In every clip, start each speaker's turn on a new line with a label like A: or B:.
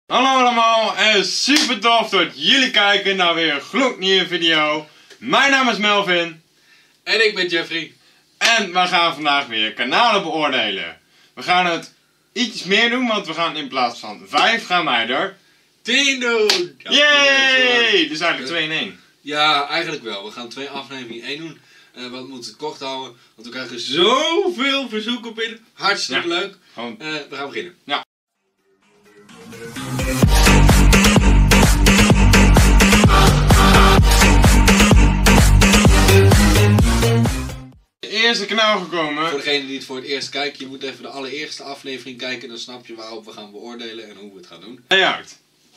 A: Hallo allemaal en super tof dat jullie kijken naar weer een gloednieuwe video. Mijn naam is Melvin.
B: En ik ben Jeffrey.
A: En we gaan vandaag weer kanalen beoordelen. We gaan het iets meer doen, want we gaan in plaats van 5 gaan wij er
B: 10 doen!
A: Yay! Dus eigenlijk 2 in 1.
B: Ja, eigenlijk wel. We gaan 2 afleveringen in 1 doen. We moeten het kort houden, want we krijgen zoveel verzoeken binnen. Hartstikke leuk.
A: Gewoon...
B: we gaan beginnen.
A: Ja. Eerste kanaal gekomen.
B: Voor degene die het voor het eerst kijkt, je moet even de allereerste aflevering kijken. Dan snap je waarop we gaan beoordelen en hoe we het gaan doen.
A: Layout.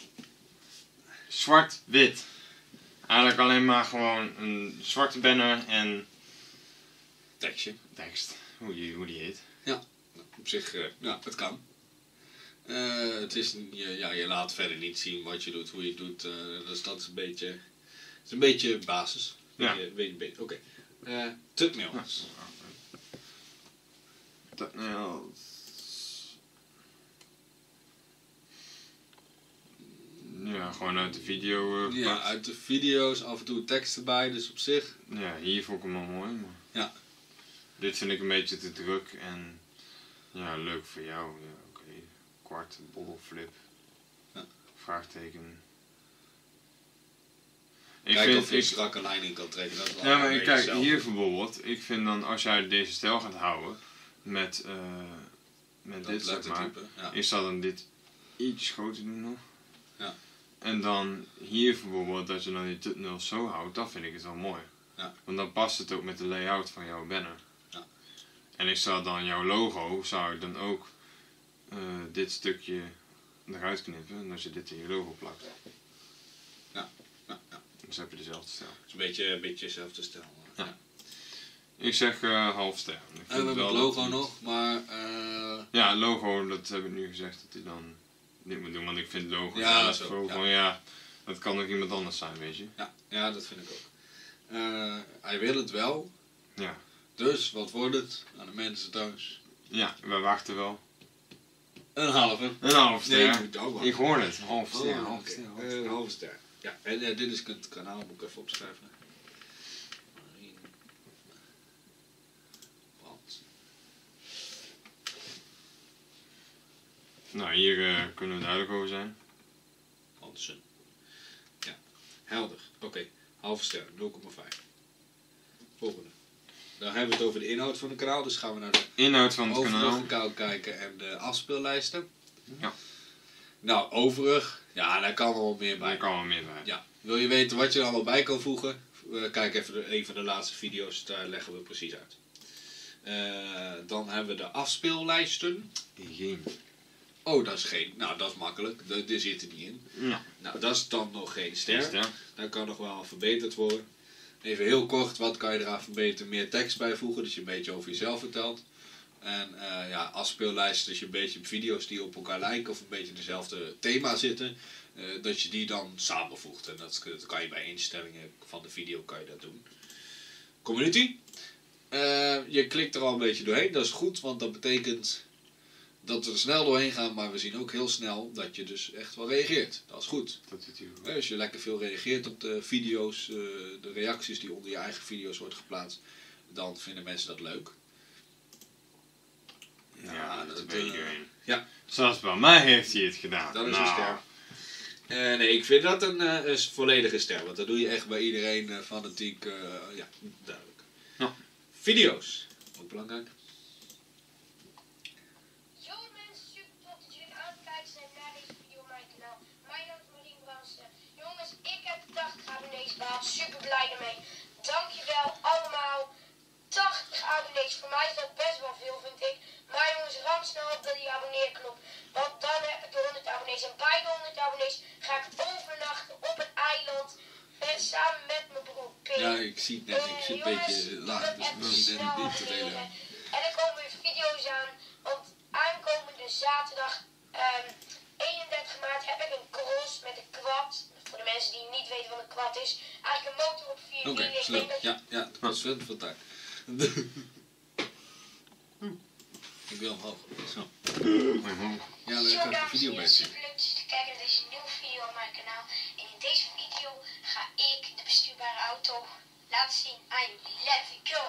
A: Zwart-wit. Eigenlijk alleen maar gewoon een zwarte banner en
B: Tekstje.
A: tekst. Hoe die heet.
B: Ja, op zich, ja, het kan. Het is, je laat verder niet zien wat je doet, hoe je het doet. Dus dat is een beetje basis.
A: Ja.
B: Oké. Thumbnails.
A: Thumbnails. Ja, gewoon uit de video.
B: Ja, uit de video's, af en toe tekst erbij, dus op zich.
A: Ja, hier vond ik hem wel mooi. Maar
B: Ja.
A: dit vind ik een beetje te druk en ja, leuk voor jou. Ja, oké. Kwart, bolflip.
B: Ja.
A: Vraagteken.
B: Kijk of je een strakke lijn in kan trekken. Dat is wel
A: ja, maar
B: een
A: kijk,
B: beetje
A: hier bijvoorbeeld, ik vind dan als jij deze stijl gaat houden, met dit zeg maar,
B: ja.
A: ik zal dan dit iets groter doen nog.
B: Ja.
A: En dan hier bijvoorbeeld, dat je dan die thumbnails zo houdt, dat vind ik het wel mooi.
B: Ja.
A: Want dan past het ook met de layout van jouw banner.
B: Ja.
A: En ik zou dan jouw logo, zou ik dan ook dit stukje eruit knippen en als je dit in je logo plakt.
B: Ja.
A: Dus heb je dezelfde stijl.
B: Het is een beetje dezelfde stijl.
A: Ja.
B: Ja.
A: Ik zeg half ster.
B: We hebben het logo nog, maar...
A: Ja, het logo, dat heb ik nu gezegd dat hij dan niet moet doen, want ik vind logo
B: Ja,
A: zelf
B: zo,
A: ook gewoon, ja, dat kan ook iemand anders zijn, weet je.
B: Ja, dat vind ik ook. Hij wil het wel.
A: Ja.
B: Dus, wat wordt het aan de mensen thuis?
A: Ja, we wachten wel.
B: Een halve.
A: Een half ster.
B: Nee, ik moet ook wachten.
A: Ik hoor het, half ster,
B: Oh,
A: half
B: oké.
A: ster.
B: Een halve ster. Ja, en dit is het kanaal, moet ik even opschrijven.
A: Nou, hier kunnen we duidelijk over zijn.
B: Hansen. Ja, helder. Oké, halve ster, 0,5. Volgende. Dan hebben we het over de inhoud van het kanaal, dus gaan we naar de
A: Inhoud van het
B: overige
A: kanaal.
B: kijken en de afspeellijsten.
A: Ja.
B: Nou, overig, ja, daar kan wel meer bij.
A: Daar kan wel meer bij.
B: Ja. Wil je weten wat je er allemaal bij kan voegen? Kijk even een van de laatste video's, daar leggen we precies uit. Dan hebben we de afspeellijsten.
A: Geen.
B: Oh, dat is geen. Nou, dat is makkelijk. Die zit er niet in.
A: Ja.
B: Nou, dat is dan nog geen ster.
A: Ster.
B: Dat kan nog wel verbeterd worden. Even heel kort, wat kan je eraan verbeteren? Meer tekst bijvoegen, dat je een beetje over jezelf vertelt. En ja, afspeellijsten, dat je een beetje video's die op elkaar lijken of een beetje dezelfde thema zitten, dat je die dan samenvoegt. En dat kan je bij instellingen van de video kan je dat doen. Community. Je klikt er al een beetje doorheen, dat is goed, want dat betekent dat we er snel doorheen gaan, maar we zien ook heel snel dat je dus echt wel reageert. Dat is goed.
A: Dat doet hij goed.
B: Als je lekker veel reageert op de video's, de reacties die onder je eigen video's worden geplaatst, dan vinden mensen dat leuk.
A: Ja, dat weet iedereen.
B: Ja.
A: Zoals bij mij heeft hij het gedaan.
B: Dat is
A: nou.
B: een ster. Nee, ik vind dat een volledige ster, want dat doe je echt bij iedereen fanatiek. Ja, duidelijk.
A: Ja.
B: Video's, ook belangrijk.
C: Yo mensen, super tof dat jullie aan het kijken zijn naar deze video op mijn kanaal. Mijn naam is Marien Brandsen. Jongens, ik heb 80 abonnees behaald, super blij ermee. Dankjewel allemaal. 80 abonnees, voor mij is dat best wel veel vind ik. Maar jongens, ram snel op die abonneerknop. Want dan heb ik de 100 abonnees. En bij de 100 abonnees ga ik overnachten op een eiland. Samen met mijn broer Pim.
B: Ja, ik zie het net, ik zit een beetje laag, dus misschien net niet te delen.
C: En er komen weer video's aan, want aankomende zaterdag 31 maart heb ik een cross met een quad. Voor de mensen die niet weten wat een quad is. Eigenlijk een motor op 4 wielen.
B: Oké, slim. Ja, dat was wel veel tijd. Ik wil omhoog. Zo. Ja, dan kan ik de video bij zien.
C: Superleuk te kijken naar deze kanaal. En in deze video ga ik de bestuurbare auto laten zien aan jullie. Let's go!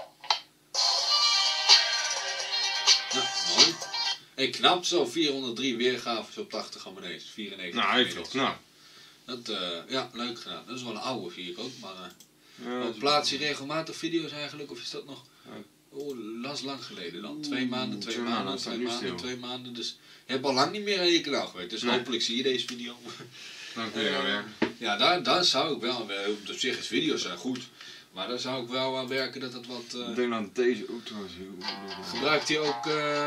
B: Ja, mooi. Hey, knap zo, 403 weergaves op 80 abonnees. 94
A: Nou, hij
B: inmiddels.
A: veel knap.
B: Dat, ja, leuk gedaan. Dat is wel een oude, zie ik ook. Maar
A: Ja,
B: plaats je regelmatig video's eigenlijk? Of is dat nog...
A: Ja.
B: Oh, dat is lang geleden dan. 2 maanden, 2
A: 2
B: maanden,
A: maanden,
B: 2
A: nu
B: maanden,
A: stil.
B: 2 maanden. Dus je hebt al lang niet meer aan je kanaal gewerkt. Dus
A: Nee.
B: hopelijk zie je deze video.
A: Dan kun je wel werken.
B: Ja, daar zou ik wel aan werken. Op zich is video's zijn goed. Maar daar zou ik wel aan werken dat het wat...
A: Ik denk dat deze auto was heel...
B: gebruikt hij ook...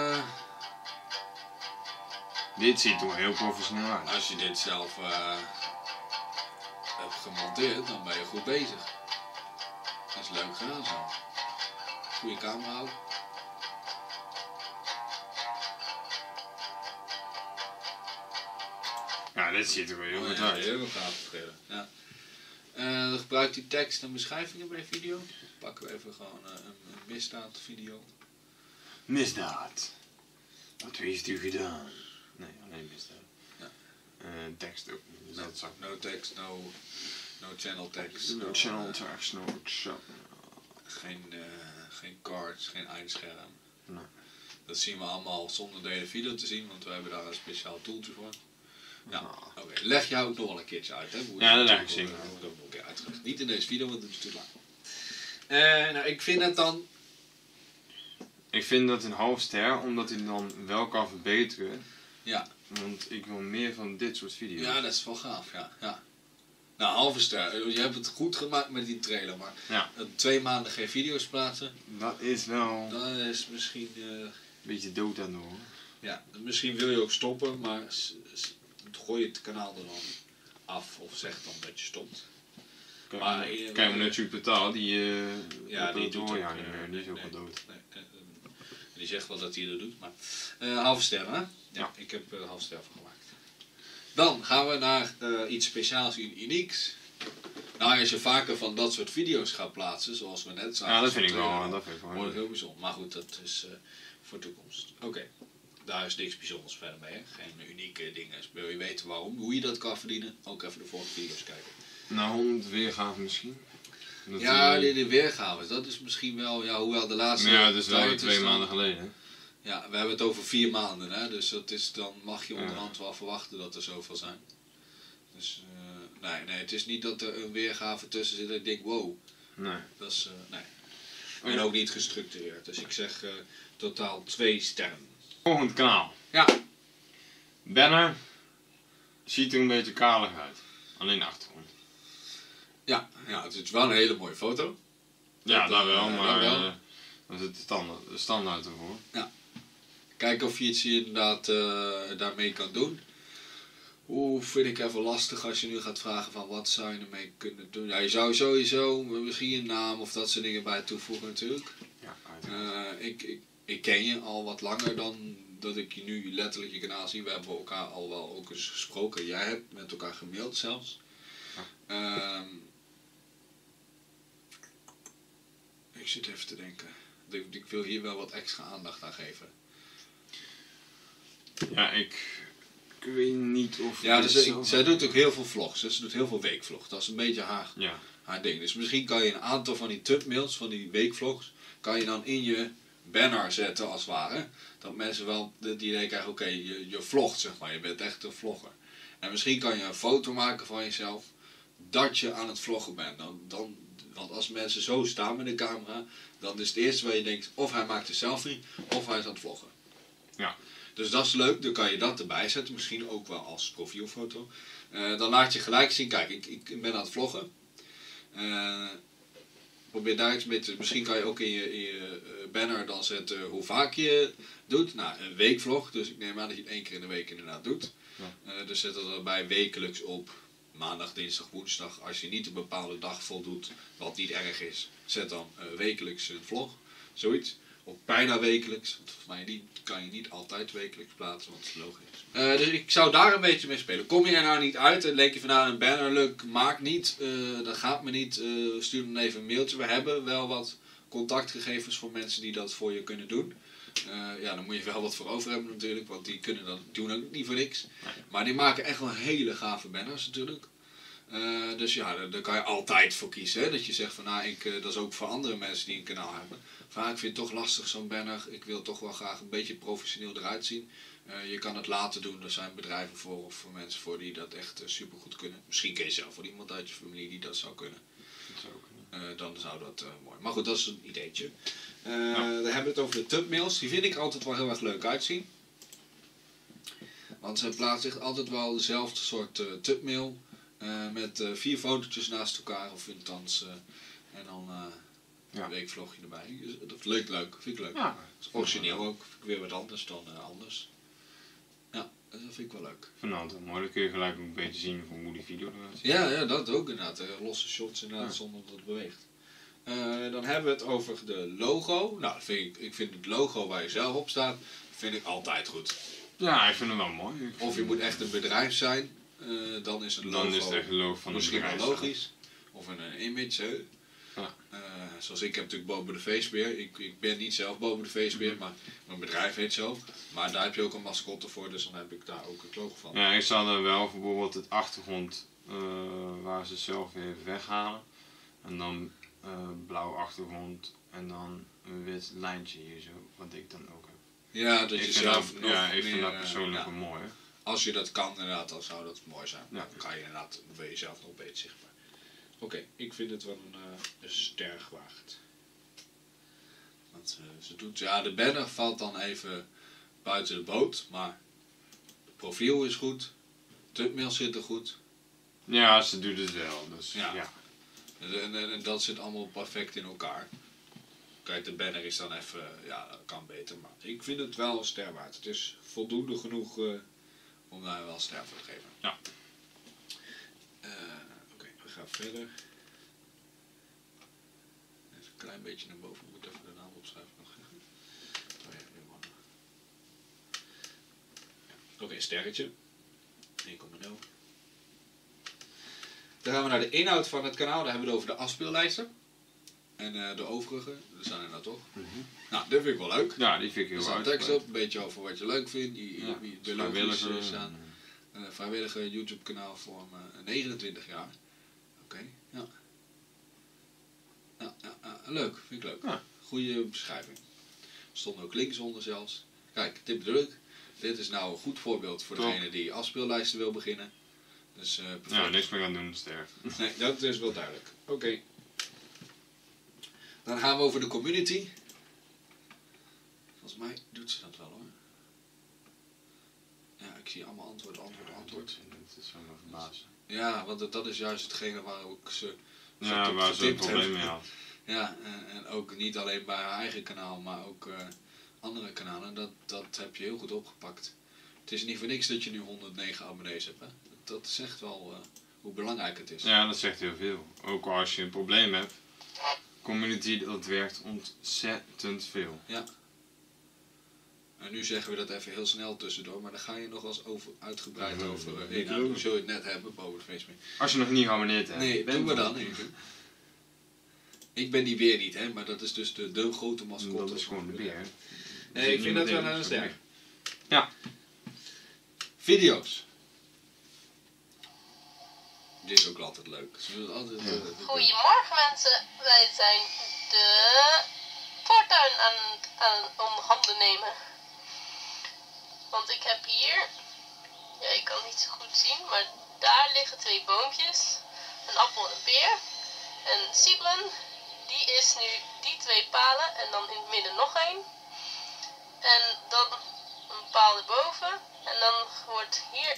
A: Dit ziet er heel professioneel uit.
B: als je dit zelf hebt gemonteerd, dan ben je goed bezig. Dat is leuk gedaan zo. Goeie camera ook.
A: Ja, dit ziet er wel heel goed
B: ja,
A: uit.
B: heel gaaf verschillen. Ja. Dan gebruikt hij tekst en beschrijvingen bij video. Pakken we even gewoon een misdaadvideo.
A: Misdaad. Wat heeft u gedaan? Nee, alleen misdaad.
B: Ja.
A: Tekst ook niet. Dus dat zou...
B: No text, no channel text.
A: No channel text, no chat.
B: Geen cards, geen eindscherm.
A: Nee.
B: Dat zien we allemaal zonder de hele video te zien, want we hebben daar een speciaal tooltje voor. Ja,
A: Nou.
B: oké. Leg jou ook nog wel een keertje uit, hè? Hoe
A: Ja,
B: je
A: dat leg ik
B: tool-
A: zeker.
B: hoe dat nog een keer uitgelegd. Niet in deze video, want het is te lang. Nou, ik vind het dan...
A: Ik vind dat een half ster, omdat hij dan wel kan verbeteren.
B: Ja.
A: Want ik wil meer van dit soort video's.
B: Ja, dat is wel gaaf, ja. Nou, halve ster. Je hebt het goed gemaakt met die trailer, maar
A: Ja.
B: 2 maanden geen video's plaatsen,
A: Dat is wel
B: dat is misschien...
A: een beetje dood aan de hoor.
B: ja, misschien wil je ook stoppen, maar gooi het kanaal er dan af of zeg dan dat je stopt. Maar,
A: Kijk maar naar Supertaal, die
B: Ja, die doet
A: hoor je
B: ook,
A: niet meer. Die is ook
B: nee,
A: wel dood.
B: Nee, die zegt wel dat hij dat doet, maar halve ster, hè? Ja,
A: Ja.
B: ik heb er een halve ster van gemaakt. Dan gaan we naar iets speciaals, unieks. Nou, als je vaker van dat soort video's gaat plaatsen, zoals we net zagen.
A: Ja, dat vind ik
B: trailer,
A: wel. Dat vind ik wel.
B: wordt het heel bijzonder. Maar goed, dat is voor toekomst. Oké, daar is niks bijzonders verder mee. Hè? Geen unieke dingen. Dus wil je weten waarom, hoe je dat kan verdienen, ook even de vorige video's kijken.
A: Nou, 100 weergaven misschien. Dat
B: Ja, de weergaves, dat is misschien wel, ja, hoewel de laatste
A: ja, dat is wel
B: tijd
A: 2
B: dan-
A: maanden geleden.
B: Ja, we hebben het over 4 maanden, hè? Dus dat is, dan mag je onderhand wel verwachten dat er zoveel zijn. Dus nee, het is niet dat er een weergave tussen zit dat ik denk, wow,
A: Nee.
B: dat is, nee. En ook niet gestructureerd, dus ik zeg totaal 2 sterren.
A: Volgend kanaal.
B: Ja,
A: Banner. Ziet er een beetje kalig uit. Alleen de achtergrond.
B: ja, het is wel een hele mooie foto.
A: Ja,
B: Dat,
A: daar wel, maar
B: daar wel.
A: dat is de standaard ervoor.
B: Kijk of je iets inderdaad daarmee kan doen. Vind ik even lastig als je nu gaat vragen van wat zou je ermee kunnen doen. Ja, je zou sowieso misschien een naam of dat soort dingen bij toevoegen natuurlijk.
A: Ja, uiteraard.
B: Ik ken je al wat langer dan dat ik je nu letterlijk je kanaal zie. We hebben elkaar al wel ook eens gesproken. Jij hebt met elkaar gemaild zelfs. Ik zit even te denken. Ik wil hier wel wat extra aandacht aan geven.
A: Ja, ik weet niet of...
B: Ja,
A: dit
B: dus
A: zo-
B: zij doet ook heel veel vlogs. Hè. Ze doet heel veel weekvlogs. Dat is een beetje
A: Ja.
B: haar ding. Dus misschien kan je een aantal van die thumbnails, van die weekvlogs, kan je dan in je banner zetten als het ware. Dat mensen wel het idee krijgen, oké, je vlogt zeg maar. Je bent echt een vlogger. En misschien kan je een foto maken van jezelf dat je aan het vloggen bent. Want als mensen zo staan met de camera, dan is het eerste wat je denkt, of hij maakt een selfie, of hij is aan het vloggen.
A: Ja.
B: Dus dat is leuk, dan kan je dat erbij zetten, misschien ook wel als profielfoto. Dan laat je gelijk zien, kijk, ik ben aan het vloggen. Probeer daar iets mee te... Misschien kan je ook in je banner dan zetten hoe vaak je doet. Nou, een weekvlog, dus ik neem aan dat je het 1 keer in de week inderdaad doet.
A: Ja.
B: Dus zet er erbij wekelijks op. Maandag, dinsdag, woensdag. Als je niet een bepaalde dag voldoet, wat niet erg is, zet dan wekelijks een vlog. Zoiets. Of bijna wekelijks. Want volgens mij kan je niet altijd wekelijks plaatsen, want dat is logisch. Dus ik zou daar een beetje mee spelen. Kom je er nou niet uit en denk je van nou een banner leuk, maak niet. Dat gaat me niet. Stuur dan even een mailtje. We hebben wel wat contactgegevens voor mensen die dat voor je kunnen doen. Ja, dan moet je wel wat voor over hebben natuurlijk, want die kunnen dat doen ook niet voor niks. Maar die maken echt wel hele gave banners natuurlijk. Dus ja, daar kan je altijd voor kiezen. Hè? Dat je zegt van, nou, dat is ook voor andere mensen die een kanaal hebben. Van, ik vind het toch lastig zo'n banner. Ik wil toch wel graag een beetje professioneel eruit zien. Je kan het laten doen. Er zijn bedrijven voor of voor mensen voor die dat echt super goed kunnen. Misschien ken je zelf wel iemand uit je familie die dat zou kunnen.
A: Dat zou kunnen.
B: Dan zou dat mooi. Maar goed, dat is een ideetje. Dan hebben we het over de thumbnails. Die vind ik altijd wel heel erg leuk uitzien. Want ze plaatsen echt altijd wel dezelfde soort thumbnail. Met 4 fotootjes naast elkaar of in dans. En dan een weekvlogje erbij. Dus dat leuk, vind ik leuk.
A: Ja.
B: Dat is origineel ook. Vind ik weer wat anders dan anders. Ja, dat vind ik wel leuk.
A: Ik vind het altijd mooi. Dan kun je gelijk ook een beetje zien hoe die video eruit ziet.
B: Ja, dat ook inderdaad. Losse shots inderdaad zonder dat het beweegt. Dan hebben we het over de logo. Nou, ik vind het logo waar je zelf op staat, vind ik altijd goed.
A: Ja, ik vind het wel mooi.
B: Of je moet echt een bedrijf zijn, dan is het logo
A: Dan is het echt een logo van
B: misschien
A: een
B: wel
A: bedrijf.
B: logisch. Of een image. Hè.
A: Ja.
B: Zoals ik heb natuurlijk Bobo de Feestbeer. Ik ben niet zelf Bobo de Feestbeer, maar mijn bedrijf heet zo. Maar daar heb je ook een mascotte voor, dus dan heb ik daar ook het logo van.
A: Ja, ik zou dan wel bijvoorbeeld het achtergrond waar ze zelf weer weghalen. En dan blauw achtergrond en dan een wit lijntje hier zo, wat ik dan ook heb.
B: Ja, dat je zelf nog
A: ja, ik
B: meer,
A: vind dat persoonlijk
B: ja.
A: wel mooi. Hè?
B: Als je dat kan inderdaad, dan zou dat mooi zijn.
A: Ja.
B: Dan kan je inderdaad, dan ben je zelf nog een beetje zichtbaar. Oké, ik vind het wel een ster gewaagd. Want ze doet, ja, de banner valt dan even buiten de boot, maar het profiel is goed, thumbnail zit er goed.
A: Ja, ze doet het wel. Dus, ja.
B: En dat zit allemaal perfect in elkaar. Kijk, de banner is dan even, ja, dat kan beter, maar ik vind het wel een ster waard. Het is voldoende genoeg om daar wel een ster voor te geven.
A: Ja.
B: Oké, we gaan verder. Even een klein beetje naar boven, ik moet even de naam opschrijven nog. Oh ja, Oké, sterretje. 1,0. Dan gaan we naar de inhoud van het kanaal, daar hebben we het over de afspeellijsten. En de overige, er zijn er nou toch. Nou, dat vind ik wel leuk.
A: Ja, die vind ik
B: Er
A: heel
B: staat
A: uit.
B: tekst op, een beetje over wat je leuk vindt, wie de logisch
A: Vrijwilliger.
B: staan. Vrijwillige YouTube kanaal voor 29 jaar. Oké, ja. Leuk, vind ik leuk.
A: Ja.
B: Goede beschrijving. Er stond ook links onder zelfs. Kijk, dit bedoel ik. Dit is nou een goed voorbeeld voor
A: Top.
B: degene die afspeellijsten wil beginnen. Dus perfect.
A: Ja, niks meer gaan doen, sterf.
B: Nee, dat is wel duidelijk. Oké. Dan gaan we over de community. Volgens mij doet ze dat wel hoor. Ja, ik zie allemaal antwoord.
A: Dat is wel me verbazen.
B: Ja, want dat is juist hetgene waar ook ze
A: Ja, waar ze een
B: getipt
A: probleem
B: hebben.
A: mee had.
B: Ja, en ook niet alleen bij haar eigen kanaal, maar ook andere kanalen. Dat heb je heel goed opgepakt. Het is niet voor niks dat je nu 109 abonnees hebt. Hè? Dat zegt wel hoe belangrijk het is.
A: Ja, dat zegt heel veel. Ook als je een probleem hebt. Community, dat werkt ontzettend veel.
B: Ja. En nu zeggen we dat even heel snel tussendoor, maar daar ga je nog wel eens uitgebreid over inhouden. Hoe zul je het net hebben boven de Facebook?
A: Als je nog niet geabonneerd hebt.
B: Nee, doen we dan even. Ik ben die weer niet, hè, maar dat is dus de grote mascotte.
A: Dat is gewoon de beer.
B: Nee, ik vind dat wel een sterk.
A: Ja.
B: Video's. Dit is ook altijd leuk. Altijd,
C: Goedemorgen mensen, wij zijn de voortuin aan om handen nemen. Want ik heb hier, ja ik kan niet zo goed zien, maar daar liggen 2 boompjes. Een appel en een peer. En Sibren, die is nu die 2 palen en dan in het midden nog 1. En dan een paal erboven. En dan wordt hier...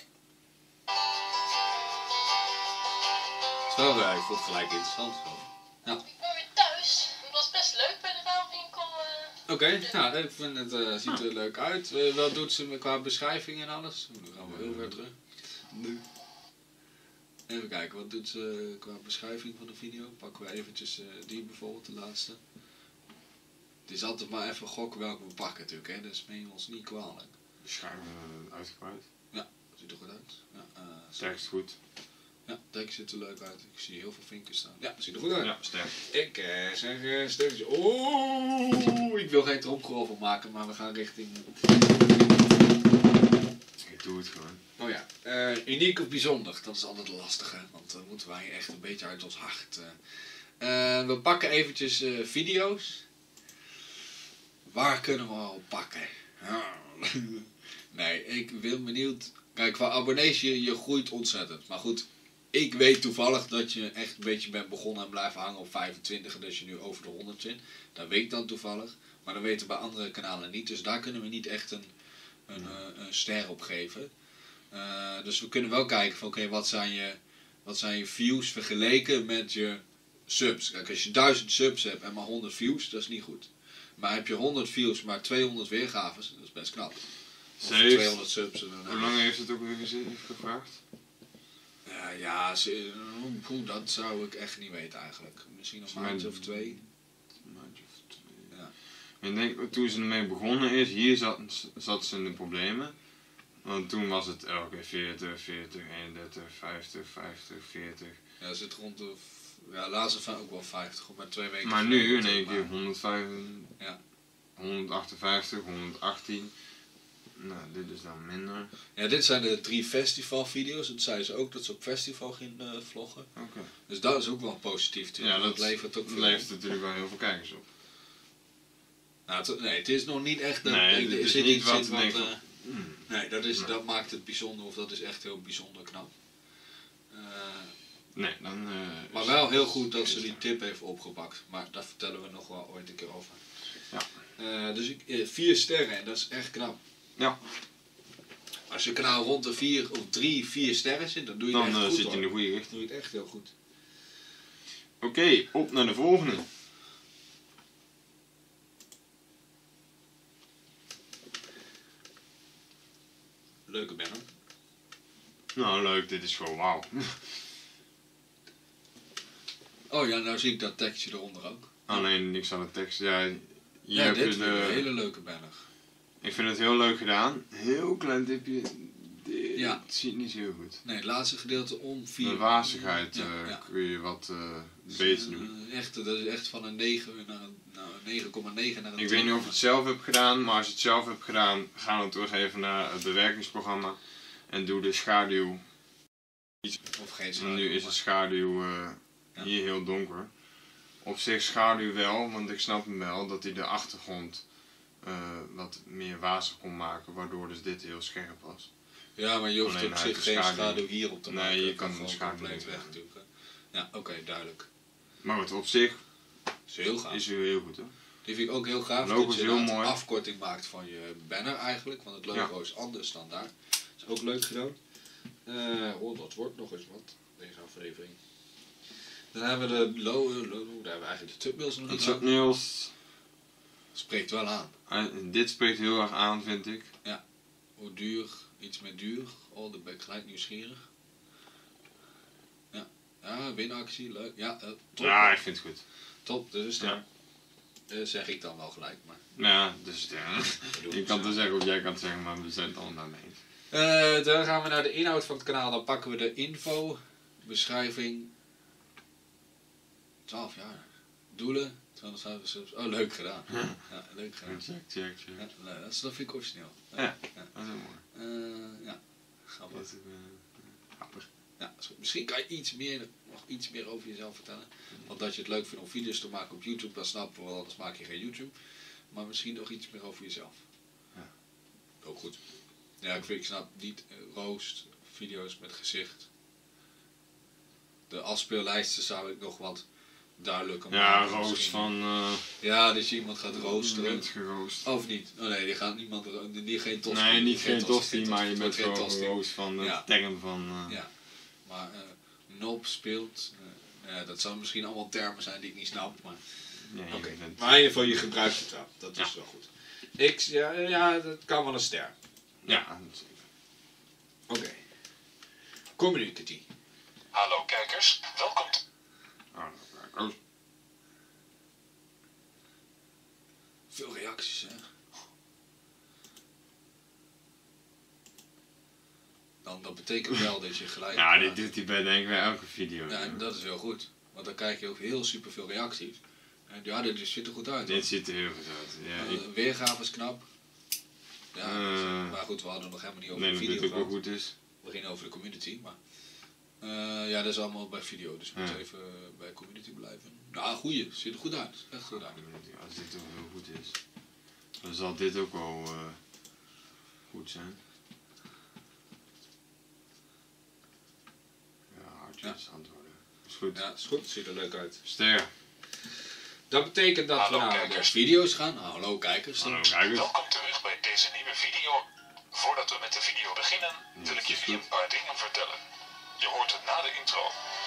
B: Zo, ja, ik vond het gelijk interessant. Ja.
C: Ik ben weer thuis. Het was best leuk bij de ruilwinkel.
B: Oké, nou, ik vind het ziet er leuk uit. Wat doet ze qua beschrijving en alles? Dan gaan we heel ver terug. Nu. Even kijken, wat doet ze qua beschrijving van de video? Pakken we eventjes die bijvoorbeeld, de laatste. Het is altijd maar even gokken welke we pakken natuurlijk, hè. Dus meen je ons niet kwalijk.
A: Beschrijven uitgebreid.
B: Ja, ziet er goed uit. Ja,
A: Tekst goed.
B: ja, tekst ziet er leuk uit. Ik zie heel veel vinken staan. Ja, ziet er goed uit.
A: Ja, sterk.
B: Ik zeg een stukje. Oeh, ik wil geen tromgeroffel maken, maar we gaan richting...
A: Ik doe het gewoon.
B: Oh ja, Uniek of bijzonder, dat is altijd lastig, hè? Want dan moeten wij echt een beetje uit ons hart. We pakken eventjes video's. Waar kunnen we al pakken? Nee, ik ben benieuwd. Kijk, qua abonnees, je groeit ontzettend. Maar goed, ik weet toevallig dat je echt een beetje bent begonnen en blijven hangen op 25 en dat je nu over de 100 zit. Dat weet ik dan toevallig. Maar dat weten we bij andere kanalen niet. Dus daar kunnen we niet echt een ster op geven. Dus we kunnen wel kijken van oké, wat zijn je views vergeleken met je subs. Kijk, als je 1000 subs hebt en maar 100 views, dat is niet goed. Maar heb je 100 views, maar 200 weergaves, dat is best knap. Of 200 subs.
A: Hoe lang heeft het ook weer gevraagd?
B: Dat zou ik echt niet weten eigenlijk. Misschien nog een maandje of 2. Ja.
A: Ik denk, toen ze ermee begonnen is, hier zat ze in de problemen. Want toen was het elke keer 40, 40, 31, 50, 50, 40.
B: Ja, zit rond de... Ja, laatste ook wel 50, maar 2 weken.
A: Maar nu in één keer 105,
B: ja.
A: 158, 118. Nou, dit is dan minder.
B: Ja, dit zijn de 3 festivalvideo's. Dat zei ze ook, dat ze op festival gingen vloggen.
A: Okay.
B: Dus dat is ook wel positief.
A: Ja, dat
B: levert ook veel
A: levert natuurlijk wel heel veel kijkers op.
B: Nou, nee, het is nog niet echt...
A: Nee, het is niet wat...
B: Nee, dat maakt het bijzonder, of dat is echt heel bijzonder knap.
A: Nee, dan...
B: maar wel heel goed dat ze die tip heeft opgepakt. Maar daar vertellen we nog wel ooit een keer over.
A: Ja.
B: Dus 4 sterren, en dat is echt knap.
A: Ja.
B: Als je kanaal rond de 4 of 4 sterren zit, dan doe je het echt goed.
A: Dan zit je in de goede richting.
B: Dan doe je het echt heel goed.
A: Oké, op naar de volgende.
B: Leuke banner.
A: Nou, leuk. Dit is gewoon wauw.
B: Oh ja, nou zie ik dat tekstje eronder ook.
A: Alleen niks aan de tekst. Ja,
B: dit is een hele leuke banner.
A: Ik vind het heel leuk gedaan. Heel klein tipje. Dit ziet niet zo heel goed.
B: Nee, het laatste gedeelte om 4.
A: De wazigheid kun je wat beter doen.
B: Dat is echt van een 9 naar een 9,9 naar een
A: Ik weet niet of je het zelf hebt gedaan, maar als je het zelf hebt gedaan, ga dan toch even naar het bewerkingsprogramma en doe de schaduw.
B: Of geen schaduw.
A: Nu is de schaduw hier heel donker. Op zich schaduw wel, want ik snap hem wel dat hij de achtergrond wat meer wazig kon maken, waardoor dus dit heel scherp was.
B: Ja, maar je hoeft op zich geen schaduw hier op te maken.
A: Nee, je kan de schaduw
B: compleet weg natuurlijk. Ja, oké, duidelijk.
A: Maar wat op zich
B: is heel gaaf.
A: Is heel goed, hè?
B: Die vind ik ook heel gaaf.
A: Logo
B: dat je
A: is heel
B: een
A: mooi.
B: afkorting maakt van je banner eigenlijk, want het logo is anders dan daar. Dat is ook leuk gedaan. Dat wordt nog eens wat, deze aflevering. Dan hebben we de logo, daar hebben we eigenlijk de thumbnails nog niet aan.
A: Thumbnails.
B: Spreekt wel aan.
A: Dit spreekt heel erg aan, vind ik.
B: Ja. Hoe duur, iets met duur. Oh, daar ben ik gelijk nieuwsgierig. Ja, winactie, leuk. Ja, top.
A: Ja, ik vind het goed.
B: Top, dus daar. Zeg ik dan wel gelijk, maar...
A: Ja, dus je kan het zeggen of jij kan het zeggen, maar we zijn het allemaal mee.
B: Dan gaan we naar de inhoud van het kanaal. Dan pakken we de info, beschrijving, 12 jaar, doelen, 250 subs. Oh, leuk gedaan. Ja, leuk gedaan.
A: Check.
B: Ja, dat vind ik origineel.
A: Ja, dat is heel mooi.
B: Ja, grappig.
A: Grappig.
B: Ja, misschien kan je nog iets meer over jezelf vertellen. Want dat je het leuk vindt om video's te maken op YouTube, dat snappen we, want anders maak je geen YouTube. Maar misschien nog iets meer over jezelf.
A: Ja.
B: Ook goed. Ja, ik snap niet roost, video's met gezicht. De afspeellijsten zou ik nog wat duidelijker maken.
A: Ja, roost van...
B: ja, dus je iemand gaat roosteren.
A: Niet geroost.
B: Of niet? Oh nee, die gaat niemand... Die geen tosti.
A: Nee, niet geen tosti, maar je bent gewoon geroost van het term van...
B: Ja, maar Nop speelt... dat zouden misschien allemaal termen zijn die ik niet snap, maar...
A: Nee,
B: Oké. Maar in ieder geval, je gebruikt het wel. Dat is wel goed. Dat kan wel een ster.
A: Ja, dat zeker.
B: Oké. Community.
D: Hallo kijkers, welkom.
B: Veel reacties, hè? Dat betekent wel dat je gelijk...
A: Ja, dit doet hij bij denk ik bij elke video.
B: Ja, en dat is heel goed. Want dan krijg je ook heel super veel reacties. En ja, dit ziet er goed uit.
A: Dit ziet er heel goed uit. Ja,
B: weergave is knap. Ja, maar goed, we hadden nog helemaal niet over
A: nee,
B: de video
A: dat dit ook wel
B: gehad.
A: goed is.
B: we gingen over de community, maar ja, dat is allemaal bij video, dus we moeten even bij community blijven. Nou, goeie, ziet er goed uit, echt goed uit.
A: Als dit toch heel goed is, dan zal dit ook wel goed zijn. Ja, hartjes antwoorden. Is goed.
B: Ja, is goed, ziet er leuk uit.
A: Ster.
B: Dat betekent dat
D: Hallo,
B: we naar de
D: kijkers.
B: video's gaan. Nou, hallo kijkers.
A: Hallo kijkers.
D: Welkom terug bij deze nieuwe video. Voordat we met de video beginnen, wil ik
A: dat is
D: jullie
A: goed.
D: een paar dingen vertellen. Je hoort het na de intro.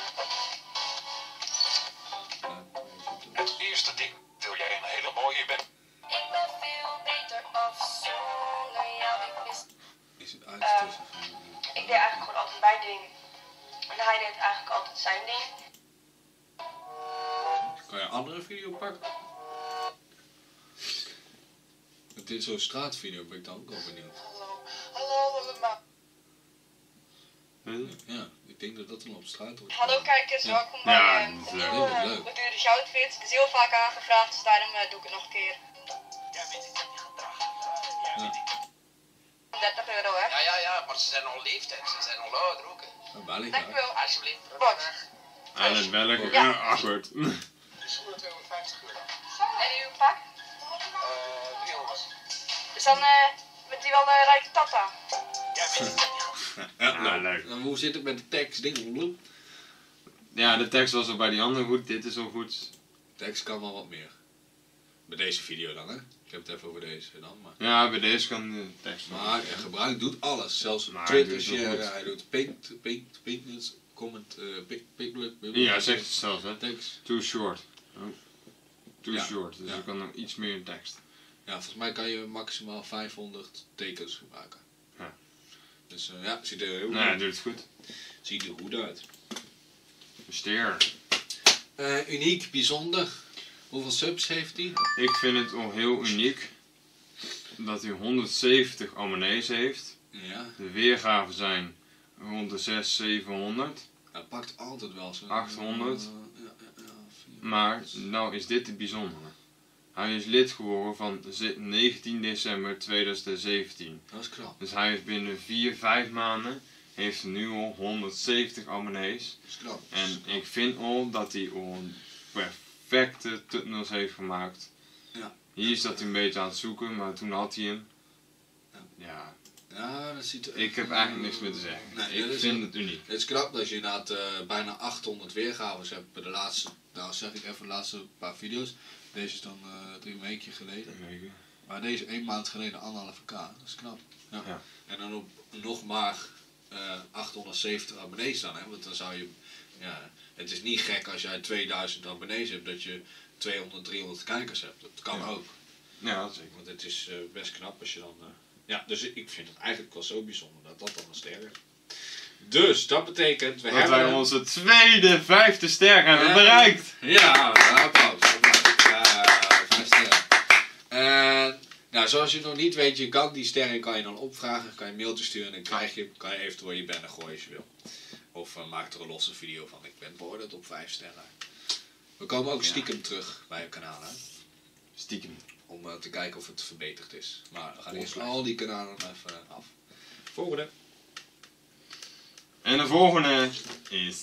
D: Het eerste ding, wil jij een hele mooie band?
C: Ik ben veel beter af zonder jou. Ik wist.
B: Is het uit tussen?
C: Ik deed eigenlijk gewoon altijd mijn ding. En hij deed eigenlijk altijd zijn ding.
B: Kan je een andere video pakken? Met dit zo'n straatvideo ben ik dan ook wel benieuwd.
C: Hallo allemaal.
B: Ja, ik denk dat dat dan op straat wordt.
C: Hallo kijkers,
B: Ja.
C: welkom bij
A: Ja,
C: een
A: dat is
C: nieuwe
B: leuk. Leuk.
C: Beduurde Goudfit. Het is heel vaak aangevraagd, dus daarom doe ik het nog een keer.
D: Jij weet ik heb je gedragen. Jij weet ik.
C: 30 euro hè?
E: Ja, maar ze zijn al leeftijd, ze zijn al ouder ook. Hè.
B: Een balling,
C: Dankjewel.
E: Alsjeblieft.
C: Wat?
A: En het welke?
C: Ja.
A: Ja, akkoord.
D: De schoenen 250 euro.
C: En uw pak?
D: 300.
C: Dus dan bent u wel een rijke tata.
D: Jij weet ik heb je gedragen.
B: Ja,
A: Ja, leuk.
B: En hoe zit het met de tekst? Ding,
A: Ja, de tekst was al bij die andere goed, dit is al goed.
B: tekst kan wel wat meer. Bij deze video dan, hè? Ik heb het even over deze dan. Maar,
A: Ja, bij deze kan de tekst wel
B: maar
A: goed,
B: hij
A: ja.
B: gebruikt, doet alles. Zelfs
A: Maar
B: Twitter
A: hij doet het
B: share,
A: wel goed.
B: hij doet paint, comment, pick,
A: Ja, zegt het zelf hè.
B: tekst.
A: Too short. Oh. Too
B: Ja,
A: short, dus
B: ja.
A: je kan nog iets meer in tekst.
B: Ja, volgens mij kan je maximaal 500 tekens gebruiken.
A: Ja.
B: Dus ja, ziet er heel
A: Nou, hij
B: goed,
A: doet het goed.
B: ziet er goed uit.
A: Steer.
B: Uniek, bijzonder. Hoeveel subs heeft hij?
A: Ik vind het al heel uniek dat hij 170 abonnees heeft.
B: Ja,
A: De weergaven zijn rond de 600, 700.
B: hij pakt altijd wel zo'n
A: 800.
B: ja,
A: Maar nou is dit het bijzondere. Hij is lid geworden van 19 december 2017.
B: dat is knap.
A: Dus hij heeft binnen 4-5 maanden heeft nu al 170 abonnees.
B: Dat is knap.
A: En ik vind al dat hij al een perfecte thumbnails heeft gemaakt.
B: Ja.
A: Hier zat hij een beetje aan het zoeken, maar toen had hij hem. Ja,
B: Ja, dat ziet er...
A: ik heb eigenlijk niks meer te zeggen.
B: Nee, dat
A: Ik
B: is
A: vind
B: een-
A: het uniek.
B: Het is knap dat je inderdaad bijna 800 weergaves hebt bij de laatste, nou zeg ik even de laatste paar video's. Deze is dan 3 weken geleden. Maar deze 1 maand geleden 1,5k. Dat is knap. Ja.
A: Ja.
B: En dan op nog maar 870 abonnees dan. Hè? Want dan zou je... Ja, het is niet gek als jij 2000 abonnees hebt dat je 200, 300 kijkers hebt. Dat kan
A: Ja.
B: ook.
A: Ja, dat zeker.
B: Want het is best knap als je dan... ja, dus ik vind het eigenlijk wel zo bijzonder dat dat dan een ster is. Dus, dat betekent... We
A: Dat
B: hebben
A: wij
B: hem-
A: onze tweede, 5e ster hebben
B: Ja.
A: bereikt.
B: Ja, applaus. Ja, 5 sterren. En nou, zoals je nog niet weet, je kan die sterren kan je dan opvragen, kan je een mailtje sturen en dan krijg je, kan je eventueel je banner gooien als je wil. Of maak er een losse video van. Ik ben beoordeeld op 5 sterren. We komen ook stiekem terug bij je kanaal, hè,
A: Stiekem.
B: om te kijken of het verbeterd is. Maar we gaan eerst
A: Volgende.
B: al die kanalen even af. Volgende.
A: En de volgende is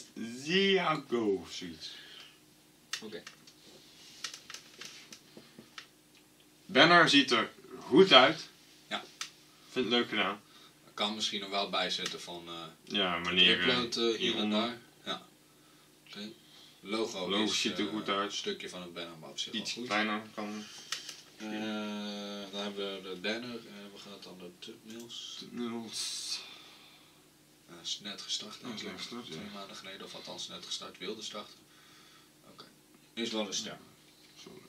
A: Ziago of zoiets.
B: Oké.
A: Banner ziet er goed uit.
B: Ja.
A: Vind het leuk gedaan.
B: Ik kan misschien nog wel bijzetten van
A: Ja, wanneer
B: upload hier en
A: hieronder
B: daar. Ja. Oké. Logo,
A: Logo
B: is,
A: ziet er goed uit.
B: Een stukje van het banner, maar op zich wel
A: iets
B: goed.
A: kleiner kan.
B: Dan hebben we de banner en we gaan het dan de thumbnails. Is net gestart
A: Ja, is net
B: eigenlijk.
A: gestart, ja.
B: 2 maanden geleden, of althans net gestart, wilde starten. Oké. Is wel een ster.
A: Sorry.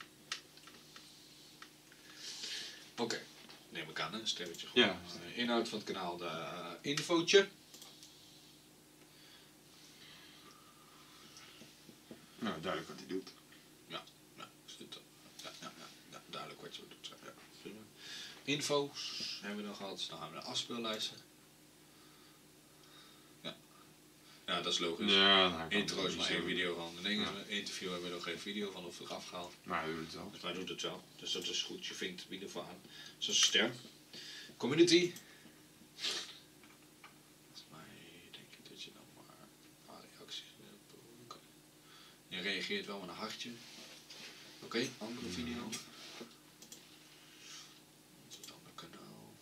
B: Oké. Neem ik aan, hè? Een sterretje.
A: Ja.
B: Inhoud van het kanaal, de infootje.
A: Nou, duidelijk wat hij doet.
B: Nou, is dit, ja, duidelijk wat je doet. Ja, prima. Info's hebben we dan gehad. Dan hebben we de afspeellijsten. Ja, dat is logisch.
A: Ja, daar kan
B: Intro is
A: ik
B: maar
A: niet
B: 1
A: zo.
B: video van. De dingen,
A: Ja.
B: interview hebben we nog geen video van of eraf gehaald.
A: Maar hij doet het wel.
B: Dus hij doet het wel. Dus dat is goed. Je vinkt wie ervoor aan. Dus dat is een ster. Community. reageert wel met een hartje. Oké, andere video. Het andere kanaal.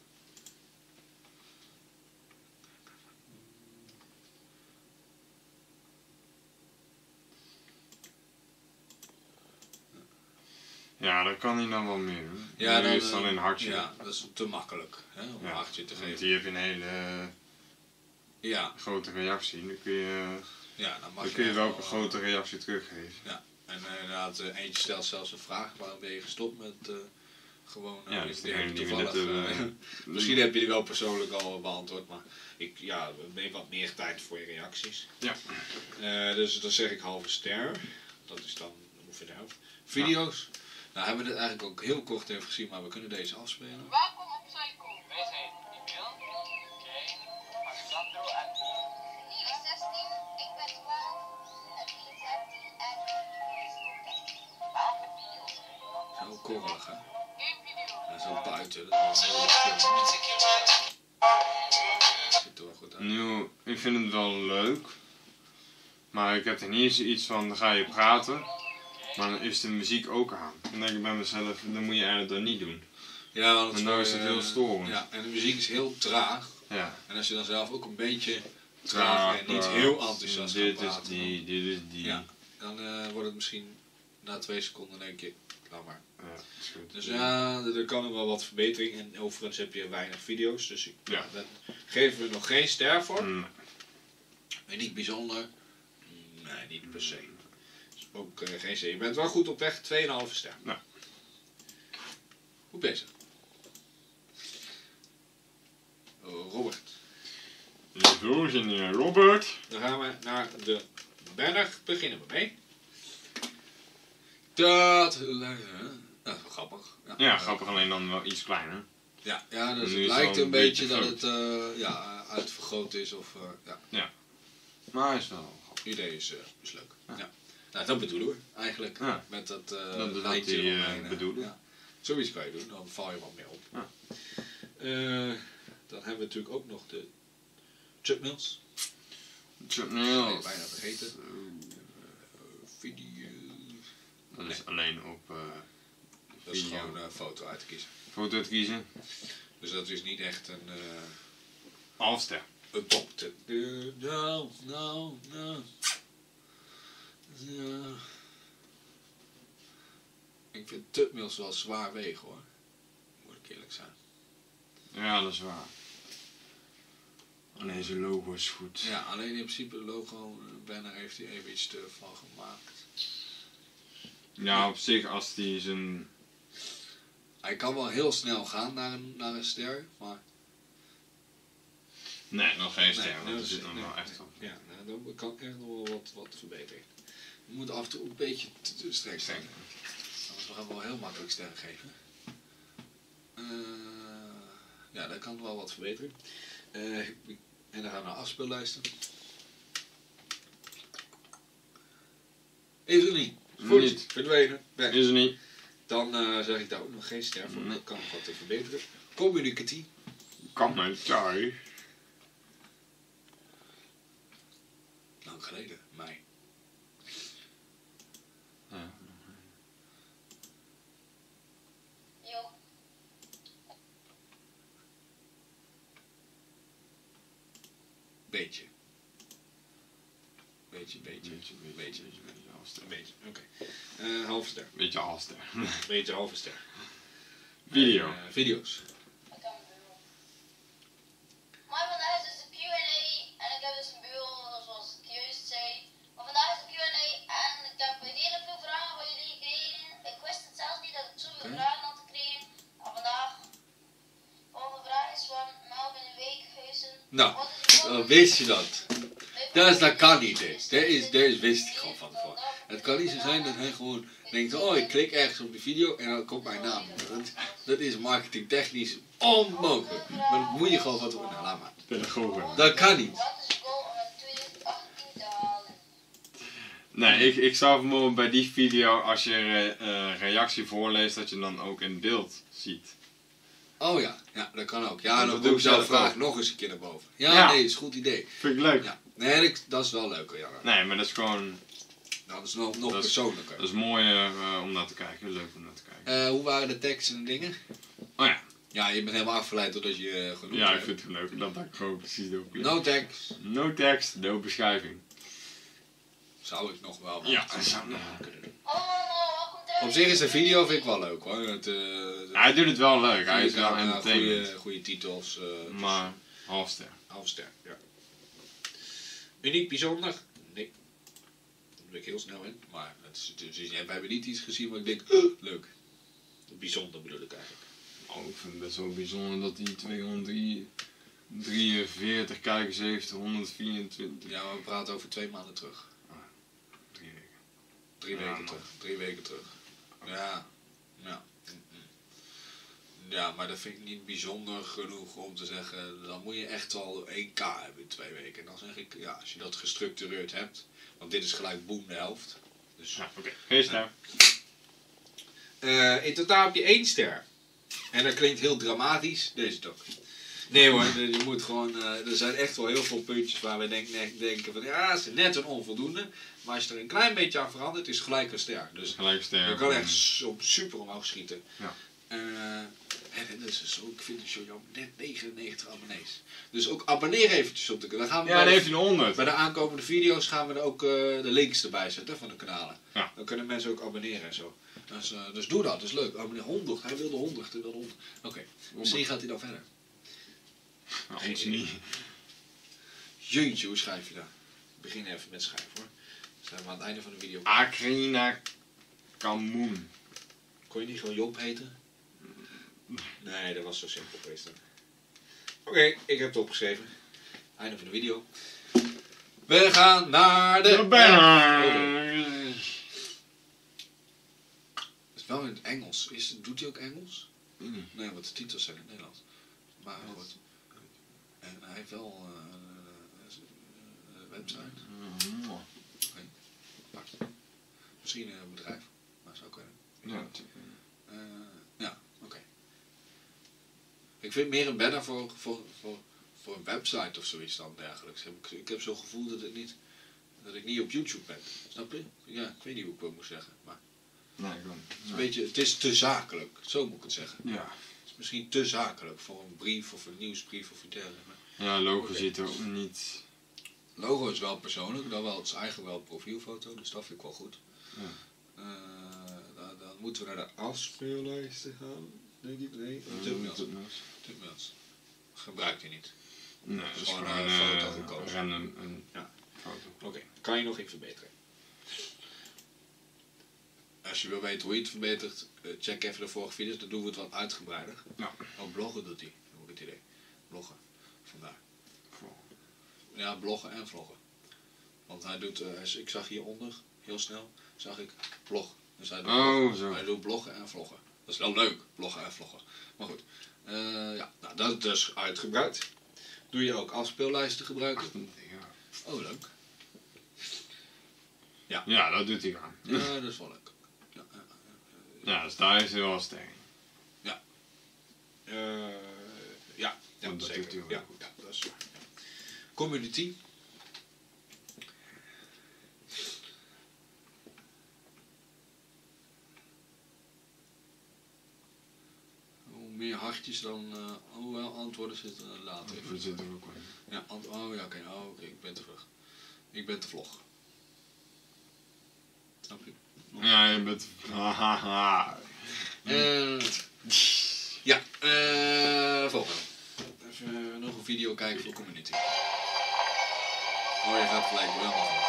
A: Ja, dat kan hij dan wel meer doen.
B: Ja,
A: Nu
B: dan,
A: is het alleen een hartje.
B: Ja, dat is te makkelijk hè, om een hartje te
A: Want
B: geven.
A: hier heb je een hele
B: Ja,
A: grote reactie. Nu kun je,
B: ja, dan mag
A: dan kun je
B: echt
A: wel een
B: wel,
A: grote reactie teruggeven.
B: Ja, en inderdaad, eentje stelt zelfs een vraag. Waarom ben je gestopt met gewoon...
A: Ja,
B: ik
A: dus
B: die
A: degene
B: heb
A: die
B: je
A: we net
B: toevallig,
A: hebben...
B: misschien heb je die wel persoonlijk al beantwoord, maar ik neem wat meer tijd voor je reacties.
A: Ja.
B: Dus dan zeg ik halve ster. Dat is dan ongeveer de helft. Video's. Nou hebben we dit eigenlijk ook heel kort even gezien, maar we kunnen deze afspelen.
E: Welkom op Psycho. Wij zijn Emiel, Krijn, Alexandro en
C: Ik ben 16, ik ben 12, en die is 13 en
E: welke video's kun je dan?
B: Zo korrelig hè.
E: Geen video.
B: En zo buiten. Dat is wel heel stil. Ziet er wel goed uit.
A: Nu, ik vind het wel leuk. Maar ik heb er niet eens iets van, dan ga je praten. Maar dan is de muziek ook aan. Dan denk ik bij mezelf, dan moet je eigenlijk dat niet doen.
B: Ja, want
A: En nou is het heel storend.
B: Ja, en de muziek is heel traag.
A: Ja.
B: En als je dan zelf ook een beetje traag en niet heel enthousiast gaat
A: Dit is
B: praten,
A: die, dit is die.
B: Ja. dan wordt het misschien na 2 seconden denk je, laat maar.
A: Ja, is goed.
B: Dus ja, er kan nog wel wat verbetering. En overigens heb je weinig video's, dus
A: Ja.
B: daar geven we nog geen ster voor.
A: Mm,
B: En niet bijzonder. Nee, niet per se. Dus ook geen ster. Je bent wel goed op weg, 2,5 ster.
A: Ja.
B: Goed bezig. Robert.
A: Zo, zijn Robert.
B: Dan gaan we naar de banner. Beginnen we mee. Dat is wel grappig.
A: Ja, grappig, alleen dan wel iets kleiner.
B: Ja, dus
A: Nu
B: het
A: is
B: lijkt
A: het wel
B: een
A: een
B: beetje
A: beetje
B: dat het uitvergroot is. Of, ja,
A: Maar hij is wel grappig.
B: het idee is leuk. Ja. Nou, dat bedoelen we eigenlijk.
A: Ja.
B: Met dat
A: Dat is wat
B: lijntje
A: die
B: eromheen,
A: bedoelen.
B: Ja. Zoiets kan je doen, dan val je wat meer op.
A: Ja.
B: Dan hebben we natuurlijk ook nog de thumbnails.
A: Thumbnails.
B: Bijna vergeten. Video.
A: Dat is alleen op
B: Dat is
A: video.
B: gewoon een foto uit te kiezen.
A: Foto te kiezen.
B: Dus dat is niet echt een
A: Halfster.
B: top. No. Ja. Ik vind thumbnails wel zwaar wegen hoor. Moet ik eerlijk zijn.
A: Ja, dat is waar. Alleen zijn logo is goed.
B: Ja, alleen in principe de logo banner heeft hij even iets te van gemaakt.
A: Ja, op zich als die zijn...
B: Hij kan wel heel snel gaan naar een ster, maar...
A: Nee, nog geen ster, want
B: dat
A: er
B: is-
A: zit nog
B: nee,
A: wel echt
B: nee.
A: op.
B: Ja, nou, dan kan echt nog wel wat verbeteren. We moeten af en toe een beetje te streng zijn. Anders gaan we wel heel makkelijk sterren geven. Ja, daar kan wel wat verbeteren. En dan gaan we naar afspeellijsten. Is er niet. Goed,
A: Niet.
B: verdwenen. Weg.
A: Is er niet.
B: Dan zeg ik daar ook nog geen ster voor.
A: Nee.
B: Dat kan nog wat te verbeteren. Communicatief.
A: Kan maar taai.
B: Lang geleden, mei.
A: Ja.
C: Yo,
B: Beetje. Beetje.
A: Halfster.
B: Een beetje, oké. Halve ster.
A: Beetje halfster.
B: Beetje halve ster.
A: Video.
B: Video's.
C: ik kan een bureau. Maar vandaag is dus de Q&A en ik heb dus een bureau zoals ik juist zei. Maar vandaag is de Q&A en ik heb redelijk veel vragen van jullie gekregen. Ik wist het zelfs niet dat ik zoveel vragen had gekregen. Maar vandaag, volgende vraag is van Melvin in Weekhuizen.
B: Nou, wist je dat? Dat kan niet eens. Deze wist ik gewoon van tevoren. Het kan niet zo zijn dat hij gewoon denkt, oh ik klik ergens op de video en dan komt mijn naam. Dat is marketingtechnisch onmogelijk. Maar dat moet je gewoon van tevoren. Nou, laat maar.
A: Pedagogen.
B: Dat kan niet.
C: Wat is je goal om het 2018 te halen?
A: Nee, ik zou bijvoorbeeld bij die video, als je reactie voorleest, dat je dan ook in beeld ziet.
B: Oh ja, dat kan ook. Ja,
A: Dat
B: dan
A: doe
B: doe ik
A: ik
B: zelf
A: zelf
B: vraag
A: ook.
B: nog eens een keer naar boven. Ja,
A: Ja.
B: nee, is een goed idee.
A: Vind ik leuk.
B: Ja. Nee, dat is wel leuk. Ja.
A: Nee, maar dat is gewoon...
B: Nou, dat is nog
A: Dat is-
B: persoonlijker.
A: Dat is mooi om naar te kijken, leuk om naar te kijken.
B: Hoe waren de teksten en dingen?
A: Oh ja,
B: Ja, je bent helemaal afgeleid doordat je genoemd
A: ja, ik
B: hebt.
A: vind het leuk dat ik gewoon precies doe.
B: No tekst.
A: No tekst, no beschrijving.
B: Zou ik nog wel
A: Ja,
B: wat
A: dat zou-
B: kunnen doen.
C: Allemaal welkom thuis.
B: Op zich is de video vind ik wel leuk hoor.
A: Hij doet het wel leuk, hij is wel entertainment.
B: goede titels.
A: Maar halfster.
B: Halfster, ja. Uniek, bijzonder? Nee. Daar ben ik heel snel in. Maar we hebben niet iets gezien waar ik denk, leuk. Bijzonder bedoel ik eigenlijk.
A: Oh, ik vind het best wel bijzonder dat die 243 kijkers heeft, 124.
B: Ja, maar we praten over 2 maanden terug.
A: 3 weken.
B: 3
A: Ja,
B: weken
A: man.
B: terug. 3 weken terug. Ja. Ja. Ja, maar dat vind ik niet bijzonder genoeg om te zeggen, dan moet je echt al 1K hebben in 2 weken. En dan zeg ik, ja, als je dat gestructureerd hebt, want dit is gelijk boem de helft. Dus,
A: Ja, oké. Geen ster.
B: in totaal heb je 1 ster. En dat klinkt heel dramatisch, deze toch. Nee hoor, je moet gewoon, er zijn echt wel heel veel puntjes waar we denken van, ja, het is net een onvoldoende. Maar als je er een klein beetje aan verandert, is het gelijk een ster. Dus
A: Gelijk ster.
B: je kan echt super omhoog schieten.
A: Ja.
B: En dat is zo, ik vind de show jammer, net 99 abonnees. Dus ook abonneer eventjes op de kanaal. Dan gaan we
A: Ja, dan heeft hij een 100.
B: bij de aankomende video's gaan we er ook de links erbij zetten van de kanalen.
A: Ja.
B: Dan kunnen mensen ook abonneren en zo. Dus doe dat, dat is leuk. Abonneer 100, hij wilde 100, hij wilde 100. Oké, misschien gaat hij dan verder.
A: Nou, ons niet.
B: Jeetje, hoe schrijf je dat? Ik begin even met schrijven hoor. Dan zijn we aan het einde van de video.
A: Akrina Kamoen.
B: Kon je niet gewoon Job heten? Nee, dat was zo simpel geweest dan. Oké, ik heb het opgeschreven. Einde van de video. We gaan naar de...
A: De banner.
B: Het is wel in het Engels. Doet hij ook Engels? Nee, want de titels zijn in het Nederlands. Maar goed. En hij heeft wel een website. Apart. Misschien een bedrijf. Maar zou kunnen.
A: Ja,
B: Ja, oké. Ik vind meer een banner voor een website of zoiets dan dergelijks. Ik heb zo'n gevoel dat ik niet op YouTube ben. Snap je? Ja, ik weet niet hoe ik het moet zeggen. Maar
A: nee, ik
B: het is te zakelijk. Zo moet ik het zeggen.
A: Ja.
B: Het is misschien te zakelijk voor een brief of een nieuwsbrief of iets dergelijks.
A: Ja, logo
B: Oké.
A: ziet er ook niet.
B: Logo is wel persoonlijk, dan wel het is eigenlijk wel een profielfoto, dus dat vind ik wel goed.
A: Ja.
B: Dan moeten we naar de afspeellijsten gaan, denk ik. Nee, Tubmails. Gebruikt hij niet.
A: Nee, dat is
B: Gewoon
A: gewoon
B: een foto
A: een
B: gekozen.
A: random een
B: Ja.
A: foto.
B: Oké, kan je nog iets verbeteren? Als je wil weten hoe je het verbetert, check even de vorige video's, dan doen we het wat uitgebreider.
A: Ja.
B: Oh, bloggen doet hij, heb ik het idee. Bloggen, vandaar. Ja, bloggen en vloggen. Want hij doet, ik zag hieronder, heel snel, zag ik blog. Dus hij doet,
A: Oh, zo.
B: hij doet bloggen en vloggen. Dat is wel leuk, bloggen en vloggen. Maar goed, ja, nou, dat is dus uitgebreid. Doe je ook afspeellijsten gebruiken? Oh, leuk.
A: Ja, dat doet hij aan.
B: Ja, dat is wel leuk. Ja,
A: Ja, dus daar is hij wel sterk.
B: ja,
A: Want dat
B: zeker.
A: doet hij wel
B: Ja,
A: goed.
B: ja, dat is waar. Community. Hoe meer hartjes dan, hoewel antwoorden zitten later.
A: Dat zit er ook wel in.
B: Ja, oh ja, oké, ik ben te vlug. Ik ben te vlog. Snap je?
A: Ja, je bent. Hahaha.
B: Ja, volgende. Even nog een video kijken voor community. Oh, je gaat gelijk wel nog.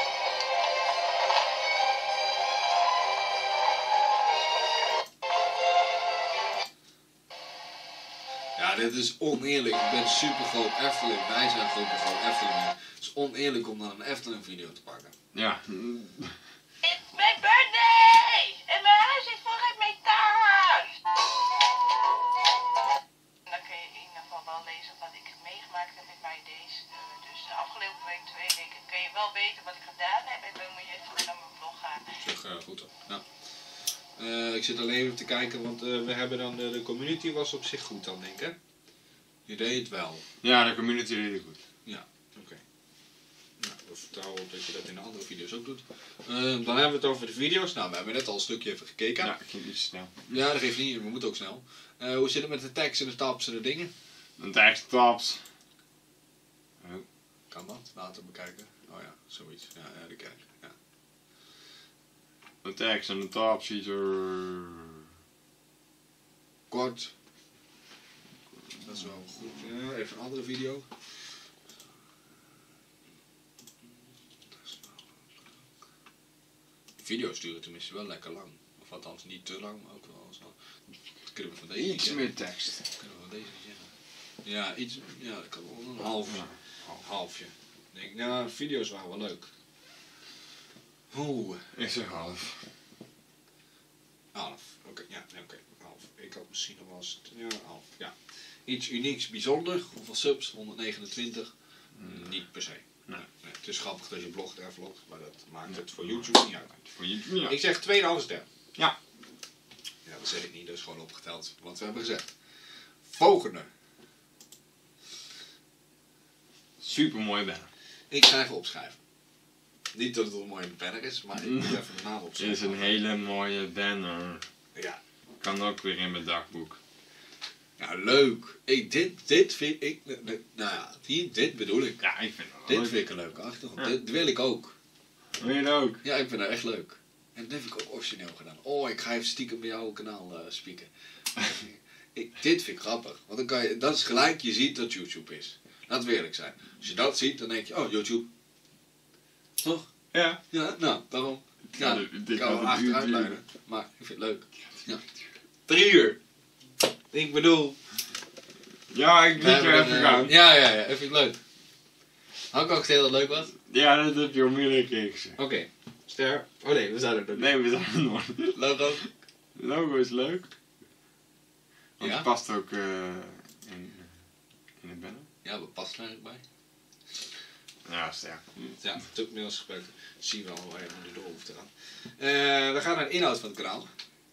B: Ja, dit is oneerlijk. Ik ben super groot Efteling. Wij zijn super groot Efteling. Het is oneerlijk om dan een Efteling video te pakken.
A: Ja.
F: It's my birthday! En mijn huis is vol met metaal! Dan kun je in ieder geval wel lezen wat ik meegemaakt heb met mijn days. Dus de afgelopen week, 2 weken, kun je wel weten wat ik gedaan heb. En dan moet je even naar mijn blog gaan.
B: Zeg, goed dan. Nou. Ik zit alleen even te kijken, want we hebben dan de community was op zich goed dan, denk ik, hè? Je deed het wel.
A: Ja, de community deed het goed.
B: Oké. Nou, er vertrouwen op dat je dat in de andere video's ook doet. Dan hebben we het over de video's. Nou, we hebben net al een stukje even gekeken.
A: Ja, ik ging iets snel.
B: Ja, dat geeft niet. We moeten ook snel. Hoe zit het met de tags en de tabs en de dingen?
A: Een tekst tabs.
B: Kan dat? Later bekijken. Oh ja, zoiets. Ja, de kijk. Ja.
A: De tekst en de tabs ziet er...
B: Kort. Dat is wel goed. Ja, even een andere video. Video's duren tenminste wel lekker lang. Of althans niet te lang, maar ook wel zo. Dat kunnen we van deze niet
A: Iets
B: zeggen.
A: meer tekst.
B: Dat kunnen we van deze niet zeggen. Ja, iets. Ja, dat kan wel een halfje.
A: Ja.
B: Halfje. Denk, nou, video's waren wel leuk. Oeh.
A: Ik zeg half.
B: Half. Oké, ja, nee, oké. Half. Ik had misschien nog wel eens. Ja, half. Ja. Iets unieks, bijzonder. Hoeveel subs? 129. Niet per se.
A: Nee.
B: Nee, het is grappig dat je blogt en vlogt, maar dat maakt het voor YouTube niet uit.
A: Voor je, ja.
B: Ik zeg 2,5 ster.
A: Ja.
B: Ja, dat zeg ik niet, dat is gewoon opgeteld. Wat we hebben gezegd. Volgende.
A: Super mooi banner.
B: Ik ga even opschrijven. Niet dat het een mooie banner is, maar ik moet even de naam
A: Dit
B: opschrijven.
A: is een hele mooie banner.
B: Ja.
A: Kan ook weer in mijn dagboek.
B: Nou, leuk. Dit vind ik... Nou ja, dit bedoel ik.
A: Ja, ik vind het wel
B: Dit
A: leuk.
B: vind ik een leuke achtergrond.
A: Ja.
B: Dit wil ik ook.
A: Wil je dat ook?
B: Ja, ik vind dat echt leuk. En dat heb ik ook origineel gedaan. Oh, ik ga even stiekem bij jouw kanaal spieken. Dit vind ik grappig. Want dan kan je, dat is gelijk, je ziet dat YouTube is. Laten we eerlijk zijn. Als je dat ziet, dan denk je, oh, YouTube. Toch?
A: Ja.
B: Ja, nou, daarom. Ja,
A: dit
B: kan
A: gaat
B: wel
A: een uur
B: achteruit
A: duren.
B: leiden. Maar ik vind het leuk. Ja. 3 uur. Ik bedoel...
A: Ja, ik liet er even gaan.
B: Ja, vind ik leuk. Had ik ook gezegd dat het leuk was?
A: Ja, dat heb je al meerdere keer gezegd.
B: Oké. Ster. Oh nee, we zijn er nog niet.
A: Nee, we zijn er nog.
B: Logo.
A: Logo is leuk. Want
B: Ja?
A: het past ook in het banner.
B: Ja, wat past er eigenlijk bij?
A: Ja, sterk.
B: Ja, het is ook inmiddels gesproken. Zien we al waar je aan door hoeft te gaan. We gaan naar de inhoud van het kanaal.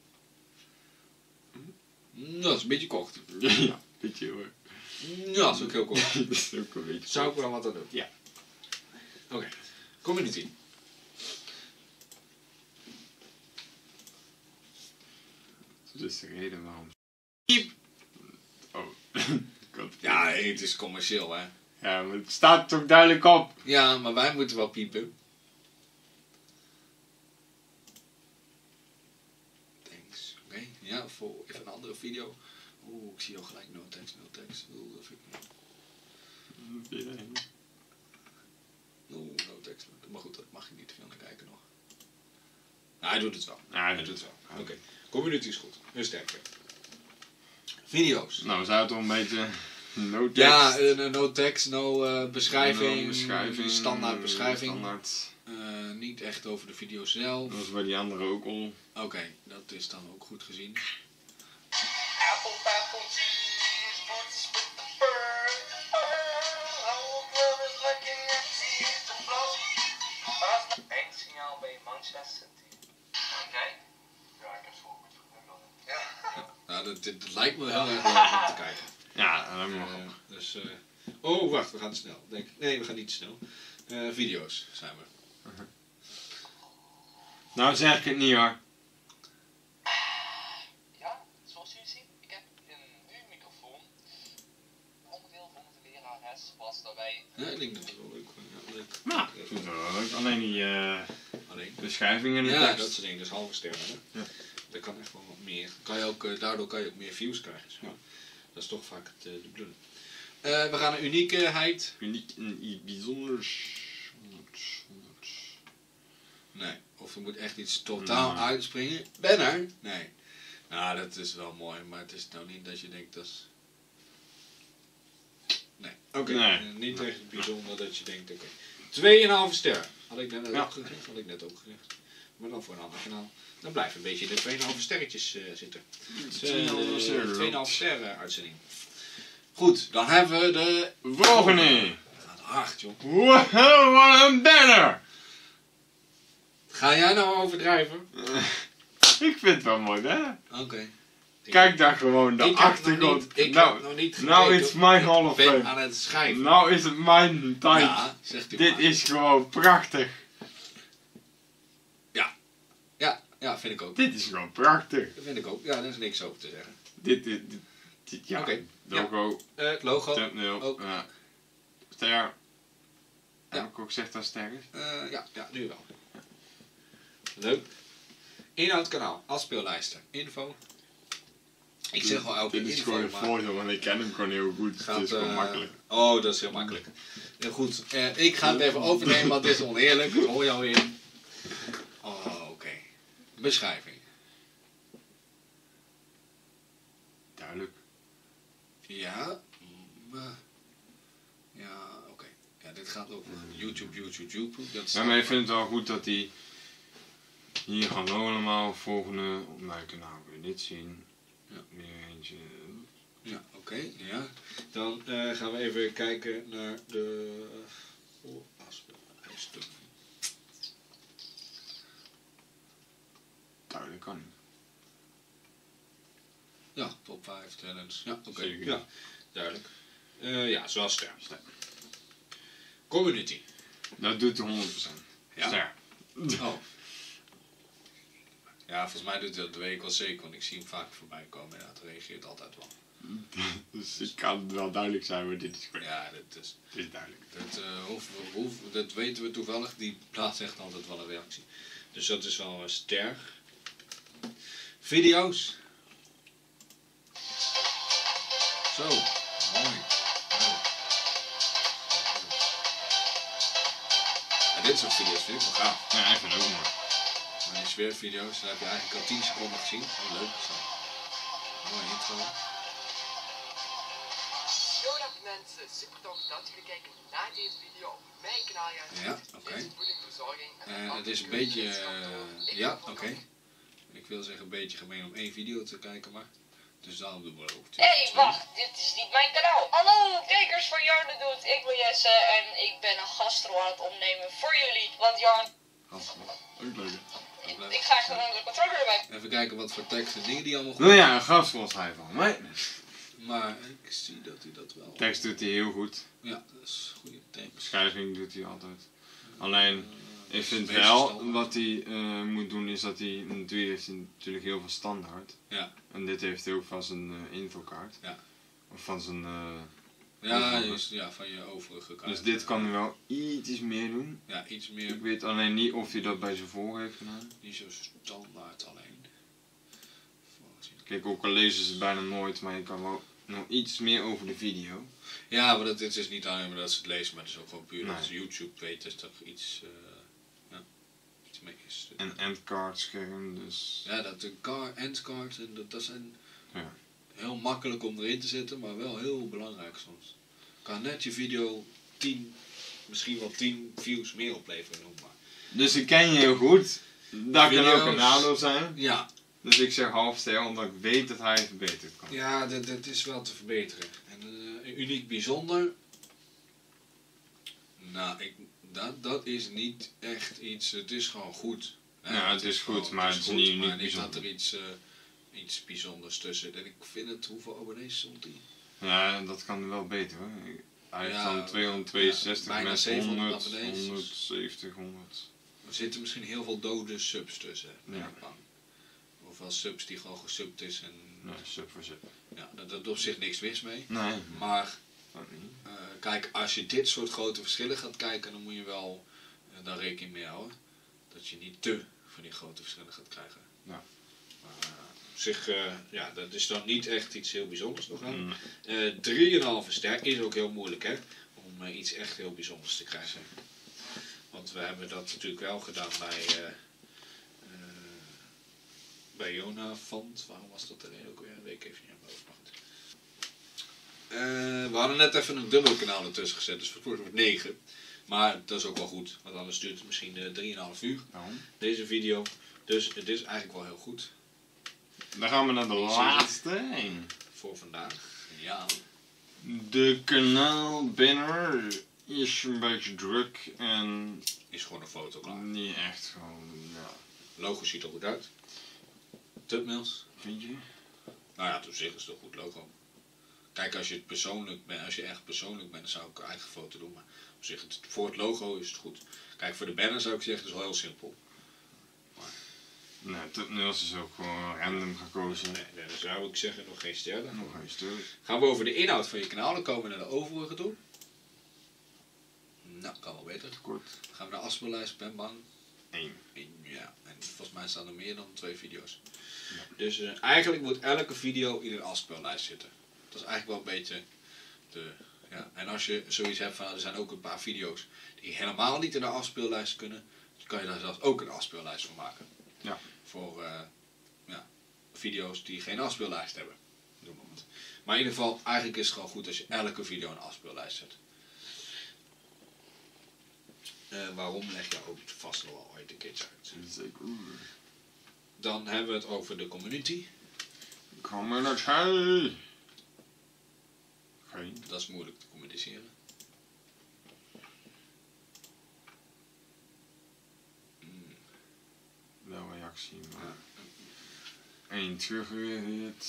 B: Nou, dat is een beetje kort.
A: Ja, beetje hoor.
B: Ja, dat is ook heel kort.
A: Dat is ook een beetje.
B: Zou ik wel wat aan doen?
A: Ja.
B: Oké. Community.
A: Dat is de reden waarom. Oh. God.
B: Ja, nee, het is commercieel, hè.
A: Ja, maar het staat toch duidelijk op.
B: Ja, maar wij moeten wel piepen. Thanks. Oké, ja, voor even een andere video. Oeh, ik zie al gelijk no text. Oeh, dat vind ik niet. Oeh, no text. Maar goed, dat mag ik niet te veel naar kijken nog. Nou, hij doet het wel.
A: Ja,
B: Hij doet het wel. Oké. Community is goed. Heel sterk. Video's.
A: Nou, we zouden toch een beetje no tekst.
B: Ja, no text, no beschrijving.
A: No beschrijving.
B: Standaard beschrijving.
A: Standaard.
B: Niet echt over de video zelf.
A: Dat was bij die andere ook al.
B: Oké, dat is dan ook goed gezien.
E: Apple cheese, boots with the fur. Whole world is looking at cheese to flow. Eén signaal bij Manchester City. Oké. Ja, ik heb het voorbeeld van ja.
B: Nou, dit lijkt me heel erg leuk om te kijken.
A: Ja, dat mag ook.
B: Dus, oh, wacht, we gaan te snel. Nee, we gaan niet te snel. Video's zijn we.
A: Nou zeg ik het niet hoor.
E: Ja, zoals jullie zien, ik heb een nieuwe microfoon. Onderdeel van de lerares was daarbij.
B: Ja, ik denk dat het wel leuk was. Ja, leuk.
A: Nou, ik vind het wel leuk. Alleen die
B: Alleen.
A: beschrijving en de
B: Ja,
A: tekst.
B: dat soort dingen. Dus halve sterren. Hè?
A: Ja.
B: Dat kan echt wel wat meer. Kan je ook, daardoor kan je ook meer views krijgen. Zo. Dat is toch vaak de bedoeling. We gaan naar uniekheid.
A: Uniek en iets bijzonders.
B: Nee. Of er moet echt iets totaal uitspringen. Banner? Nee. Nou, dat is wel mooi. Maar het is nou niet dat je denkt dat is... Nee. Oké.
A: Nee.
B: Niet echt bijzonder dat je denkt, oké. 2,5 ster. Had ik net ook gezegd. Had ik net ook gezegd. Maar dan voor een ander kanaal. Dan blijf een beetje in de 2,5 sterretjes zitten. 2,5 ster uitzending. Goed, dan hebben we de...
A: Volgende.
B: Dat gaat hard, joh.
A: Wow, wat een banner.
B: Ga jij nou overdrijven?
A: Ik vind het wel mooi banner.
B: Oké.
A: Kijk daar gewoon, de
B: Ik heb nog
A: achtergrond.
B: niet- ik
A: nou,
B: heb nog niet
A: nou
B: gekeken.
A: is het mijn Hall of
B: Ik ben
A: Fame.
B: aan het schrijven.
A: Nou is het mijn tijd.
B: Ja, zegt u
A: Dit
B: maar.
A: is gewoon prachtig.
B: Ja, vind ik ook.
A: Dit is gewoon prachtig.
B: Dat vind ik ook. Ja, daar is niks over te zeggen.
A: Dit ja.
B: Oké,
A: Logo,
B: Het logo.
A: thumbnail,
B: ook.
A: ster. Heb ik ook gezegd dat ster is?
B: Ja, nu wel. Leuk. Inhoudkanaal, afspeellijsten, info. Ik zeg wel elke
A: Dit is
B: info,
A: gewoon een
B: maar
A: voordeel, want ik ken hem gewoon heel goed.
B: gaat,
A: Het is gewoon makkelijk.
B: Oh, dat is heel makkelijk. Heel goed. Ik ga het even overnemen, want dit is oneerlijk. Dat hoor je alweer. Oh, oké. Beschrijving.
A: Duidelijk.
B: Ja. Ja, oké. Ja, dit gaat over YouTube. Dat
A: Ja, maar ik vind het wel goed dat hij hier hallo allemaal, volgende op mijn kanaal wil je dit zien.
B: Ja.
A: Weer eentje.
B: Ja, oké. Ja. Dan gaan we even kijken naar de afspeellijsten.
A: Duidelijk kan niet.
B: Ja, top 5 talents. Ja, oké.
A: Zeker.
B: Ja, duidelijk. Ja, zoals ster. Community.
A: Dat doet hij 100%.
B: Ja?
A: Ster.
B: Oh. Ja, volgens mij doet hij dat de week wel zeker, want ik zie hem vaak voorbij komen en dat reageert altijd wel.
A: Dus ik kan het wel duidelijk zijn, maar dit is goed.
B: Ja, dat is,
A: Dit is duidelijk.
B: dat weten we toevallig, die plaatst echt altijd wel een reactie. Dus dat is wel een ster. Video's. Zo, mooi. Oh. En dit soort video's vind ik wel gaaf.
A: Ja, ik vind het ook mooi.
B: Maar die sfeervideo's, daar heb je eigenlijk al 10 seconden gezien. Oh, leuk is dat. Mooi intro.
G: Yo dag mensen, super tof dat jullie kijken naar deze video op mijn kanaal.
B: Ja, oké.
G: Dit is voedingverzorging en
B: Het is een beetje, ja, oké. Ik wil zeggen een beetje gemeen om één video te kijken, maar dus daarom doen we er ook twee.
C: Hé, wacht, dit is niet mijn kanaal. Hallo kijkers van Jarno Doet, ik ben Jesse en ik ben een gastrol aan het opnemen voor jullie. Want Jarno,
A: Ook leuk.
C: ik ga gewoon de controller erbij.
B: Even kijken wat voor tekst en dingen die allemaal goed.
A: Nou ja, een gast was hij van mij.
B: Maar ik zie dat hij dat wel.
A: Tekst doet hij heel goed.
B: Ja, dat is goede tekst.
A: Beschrijving doet hij altijd. Alleen, ik vind
B: meest
A: wel,
B: standaard.
A: wat hij moet doen is dat hij, natuurlijk heeft hij natuurlijk heel veel standaard.
B: Ja.
A: En dit heeft hij ook van zijn infokaart.
B: Ja.
A: Of van zijn,
B: Ja, ja, van je overige kaart.
A: dus dit kan hij wel iets meer doen.
B: Ja, iets
A: Ik
B: meer,
A: weet alleen niet of hij dat bij zijn vorige heeft gedaan.
B: niet zo standaard alleen.
A: Kijk, ook al lezen ze het bijna nooit, maar je kan wel nog iets meer over de video.
B: Ja, maar het is niet alleen maar dat ze het lezen, maar het is ook gewoon puur dat
A: Nee.
B: ze YouTube weet, dus toch iets, iets mee is.
A: En endcard scherm, dus...
B: Ja, dat de endcard, en dat zijn
A: Ja.
B: heel makkelijk om erin te zetten, maar wel heel belangrijk soms. Kan net je video 10, misschien wel 10 views meer opleveren, noem maar.
A: Dus ik ken je heel goed. Dat kan ook
B: Video's.
A: een nadeel zijn.
B: Ja,
A: Dus ik zeg half ster, omdat ik weet dat hij verbeterd kan.
B: ja, dat is wel te verbeteren. En uniek bijzonder, nou, dat is niet echt iets, het is gewoon goed.
A: Ja, het is goed, maar het is niet uniek
B: maar niet dat
A: bijzonder.
B: er iets bijzonders tussen. En ik vind het, hoeveel abonnees stond die?
A: Ja, dat kan wel beter hoor. Hij heeft
B: Ja,
A: dan 262
B: ja, bijna
A: met
B: 700
A: 100,
B: abonnees.
A: 170, 100.
B: Er zitten misschien heel veel dode subs tussen, ben
A: Ja.
B: ik bang. Ofwel subs die gewoon gesubt is en
A: Nee, sub voor sub.
B: ja, dat op zich niks mis mee.
A: Nee,
B: Maar
A: dat niet.
B: kijk, als je dit soort grote verschillen gaat kijken, dan moet je wel daar rekening mee houden. Dat je niet te van die grote verschillen gaat krijgen.
A: Ja.
B: Maar op zich, ja, dat is dan niet echt iets heel bijzonders nog aan.
A: Mm.
B: 3,5 ster is ook heel moeilijk hè, om iets echt heel bijzonders te krijgen. Want we hebben dat natuurlijk wel gedaan bij Jonavant. Waarom was dat er ook weer? Weet ik even niet aan mijn hoofd, maar goed. We hadden net even een dubbel kanaal ertussen gezet, dus voor 9. Maar dat is ook wel goed, want anders duurt het misschien 3,5 uur,
A: Waarom?
B: deze video. Dus het is eigenlijk wel heel goed
A: Dan gaan we naar de laatste heen.
B: voor vandaag. Ja.
A: De kanaalbanner is een beetje druk en
B: Is gewoon een foto klaar.
A: niet echt gewoon, ja.
B: Logo ziet er goed uit. Thumbnails.
A: Vind je?
B: Nou ja, op zich is het een goed logo. Kijk, als je het persoonlijk bent, als je echt persoonlijk bent, dan zou ik een eigen foto doen. Maar op zich, voor het logo is het goed. Kijk, voor de banner zou ik zeggen, het is wel heel simpel.
A: Nee, thumbnails is ook gewoon random gekozen.
B: Nee, dan zou ik zeggen nog geen sterren.
A: Nog een stuk.
B: Gaan we over de inhoud van je kanaal, dan komen we naar de overige toe. Nou, kan wel beter.
A: Kort.
B: Dan gaan we naar de afspeellijst, ben bang.
A: 1.
B: Ja, en volgens mij staan er meer dan 2 video's.
A: Ja.
B: Dus eigenlijk moet elke video in een afspeellijst zitten. Dat is eigenlijk wel een beetje de... Ja. En als je zoiets hebt van, er zijn ook een paar video's die helemaal niet in de afspeellijst kunnen, dan kan je daar zelfs ook een afspeellijst van maken.
A: Ja.
B: Voor video's die geen afspeellijst hebben. Noem maar wat. Maar in ieder geval, eigenlijk is het gewoon goed als je elke video in een afspeellijst zet. Waarom leg je ook vast nog wel ooit een keertje uit.
A: Zeker.
B: Dan hebben we het over de community.
A: Community. Geen.
B: Dat is moeilijk te communiceren.
A: Wel reactie, maar... 1 teruggereageerd.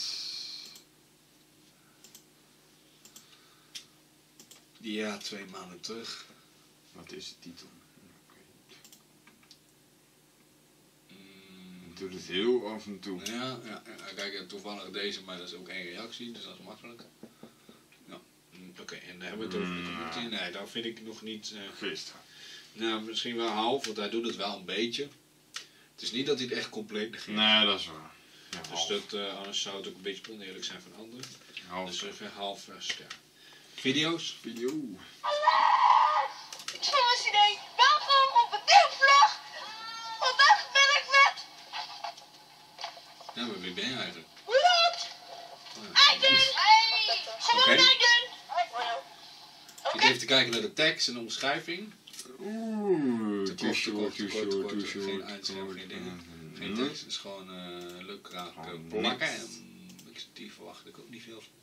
B: Ja, 2 maanden terug.
A: Wat is de titel? Oké.
B: Mm,
A: Ik doe het heel af en toe.
B: ja, kijk, toevallig deze, maar dat is ook 1 reactie, dus dat is makkelijk. Ja. Oké, en dan hebben we het over de community. Nee, dat vind ik nog niet...
A: Geestig.
B: Nou, misschien wel half, want hij doet het wel een beetje. Het is niet dat hij het echt compleet negeert.
A: Nee, dat is waar. Ja,
B: Dus
A: half.
B: dat, anders zou het ook een beetje oneerlijk zijn van anderen.
A: Half.
B: Dus ongeveer half ster. Video's?
A: Video.
C: Jongens, idee. Welkom op een nieuwe vlog. Vandaag ben ik met...
B: Ja, maar wie ben je eigenlijk?
C: Wat? Aiden. Hey. Gewoon
B: Oké.
C: Aiden.
B: Ik zit even te kijken naar de tekst en de omschrijving.
A: Oeh,
B: Te kort, geen uitscherm, geen dingen. Geen
A: Nee.
B: tekst, het is gewoon leuk raak
A: Gewoon
B: plakken.
A: niks.
B: En die verwacht ik ook niet veel van.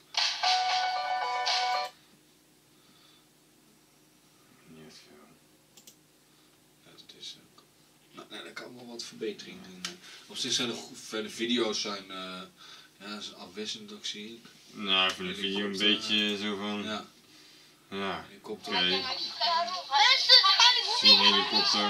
A: Niet veel.
B: Ja, het is ook... Nou, daar kan wel wat verbetering in. Op zich zijn de video's zijn, zijn afwisselend ook, zie ik.
A: Nou, ik vind de video een beetje zo van...
B: Ja,
A: Ja.
B: helikopter.
A: Oké.
C: Zie
A: een helikopter.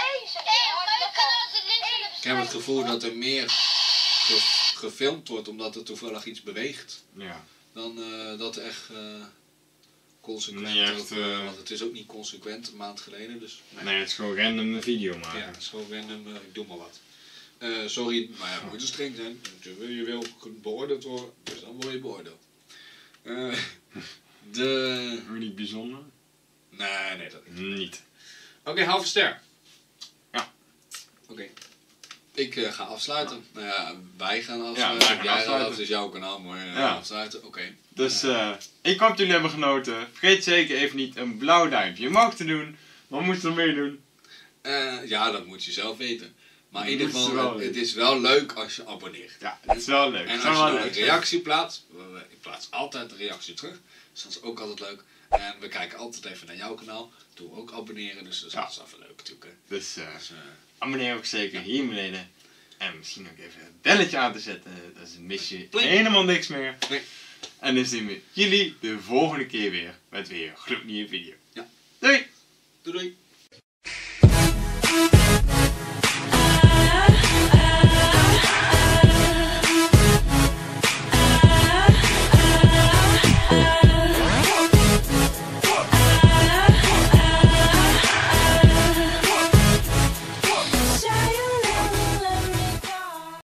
B: Ik heb het gevoel dat er meer gefilmd wordt omdat er toevallig iets beweegt.
A: Ja.
B: Dan dat er echt consequent
A: Nee, echt,
B: ook, want het is ook niet consequent een maand geleden, dus
A: Nee, het is gewoon random een video
B: ja,
A: maken.
B: het is gewoon random, ik doe maar wat. Sorry, maar ja, moet er streng zijn. Je wil beoordeeld worden, dus dan word je beoordeeld.
A: Niet bijzonder?
B: Nee, dat niet.
A: Niet.
B: Oké, halve ster.
A: Ja.
B: Oké. Ik ga afsluiten. Nou ja, wij gaan
A: Ja,
B: afsluiten.
A: wij gaan
B: Jij gaat
A: afsluiten.
B: af, het is jouw kanaal, maar
A: Ja.
B: afsluiten. Oké.
A: Dus ik hoop dat jullie hebben genoten. Vergeet zeker even niet een blauw duimpje omhoog te doen. Wat moet je ermee doen?
B: Ja, dat moet je zelf weten. Maar in
A: Dat
B: ieder
A: moet je
B: geval,
A: wel
B: het
A: weten.
B: is wel leuk als je abonneert.
A: Ja, het is wel leuk.
B: En
A: Het
B: als
A: zou
B: je
A: wel
B: nou
A: leuk
B: een
A: zijn.
B: reactie plaatst, ik plaats altijd een reactie terug. Dus dat is ook altijd leuk. En we kijken altijd even naar jouw kanaal. Doen we ook abonneren, dus dat is
A: Ja.
B: altijd even leuk natuurlijk. Hè.
A: Dus
B: Dus,
A: abonneer ook zeker hier beneden. En misschien ook even het belletje aan te zetten. Dan mis je
B: Pling.
A: helemaal niks meer.
B: Nee.
A: En dan zien we jullie de volgende keer weer met weer een gloednieuwe video.
B: Ja.
A: Doei!
B: doei doei!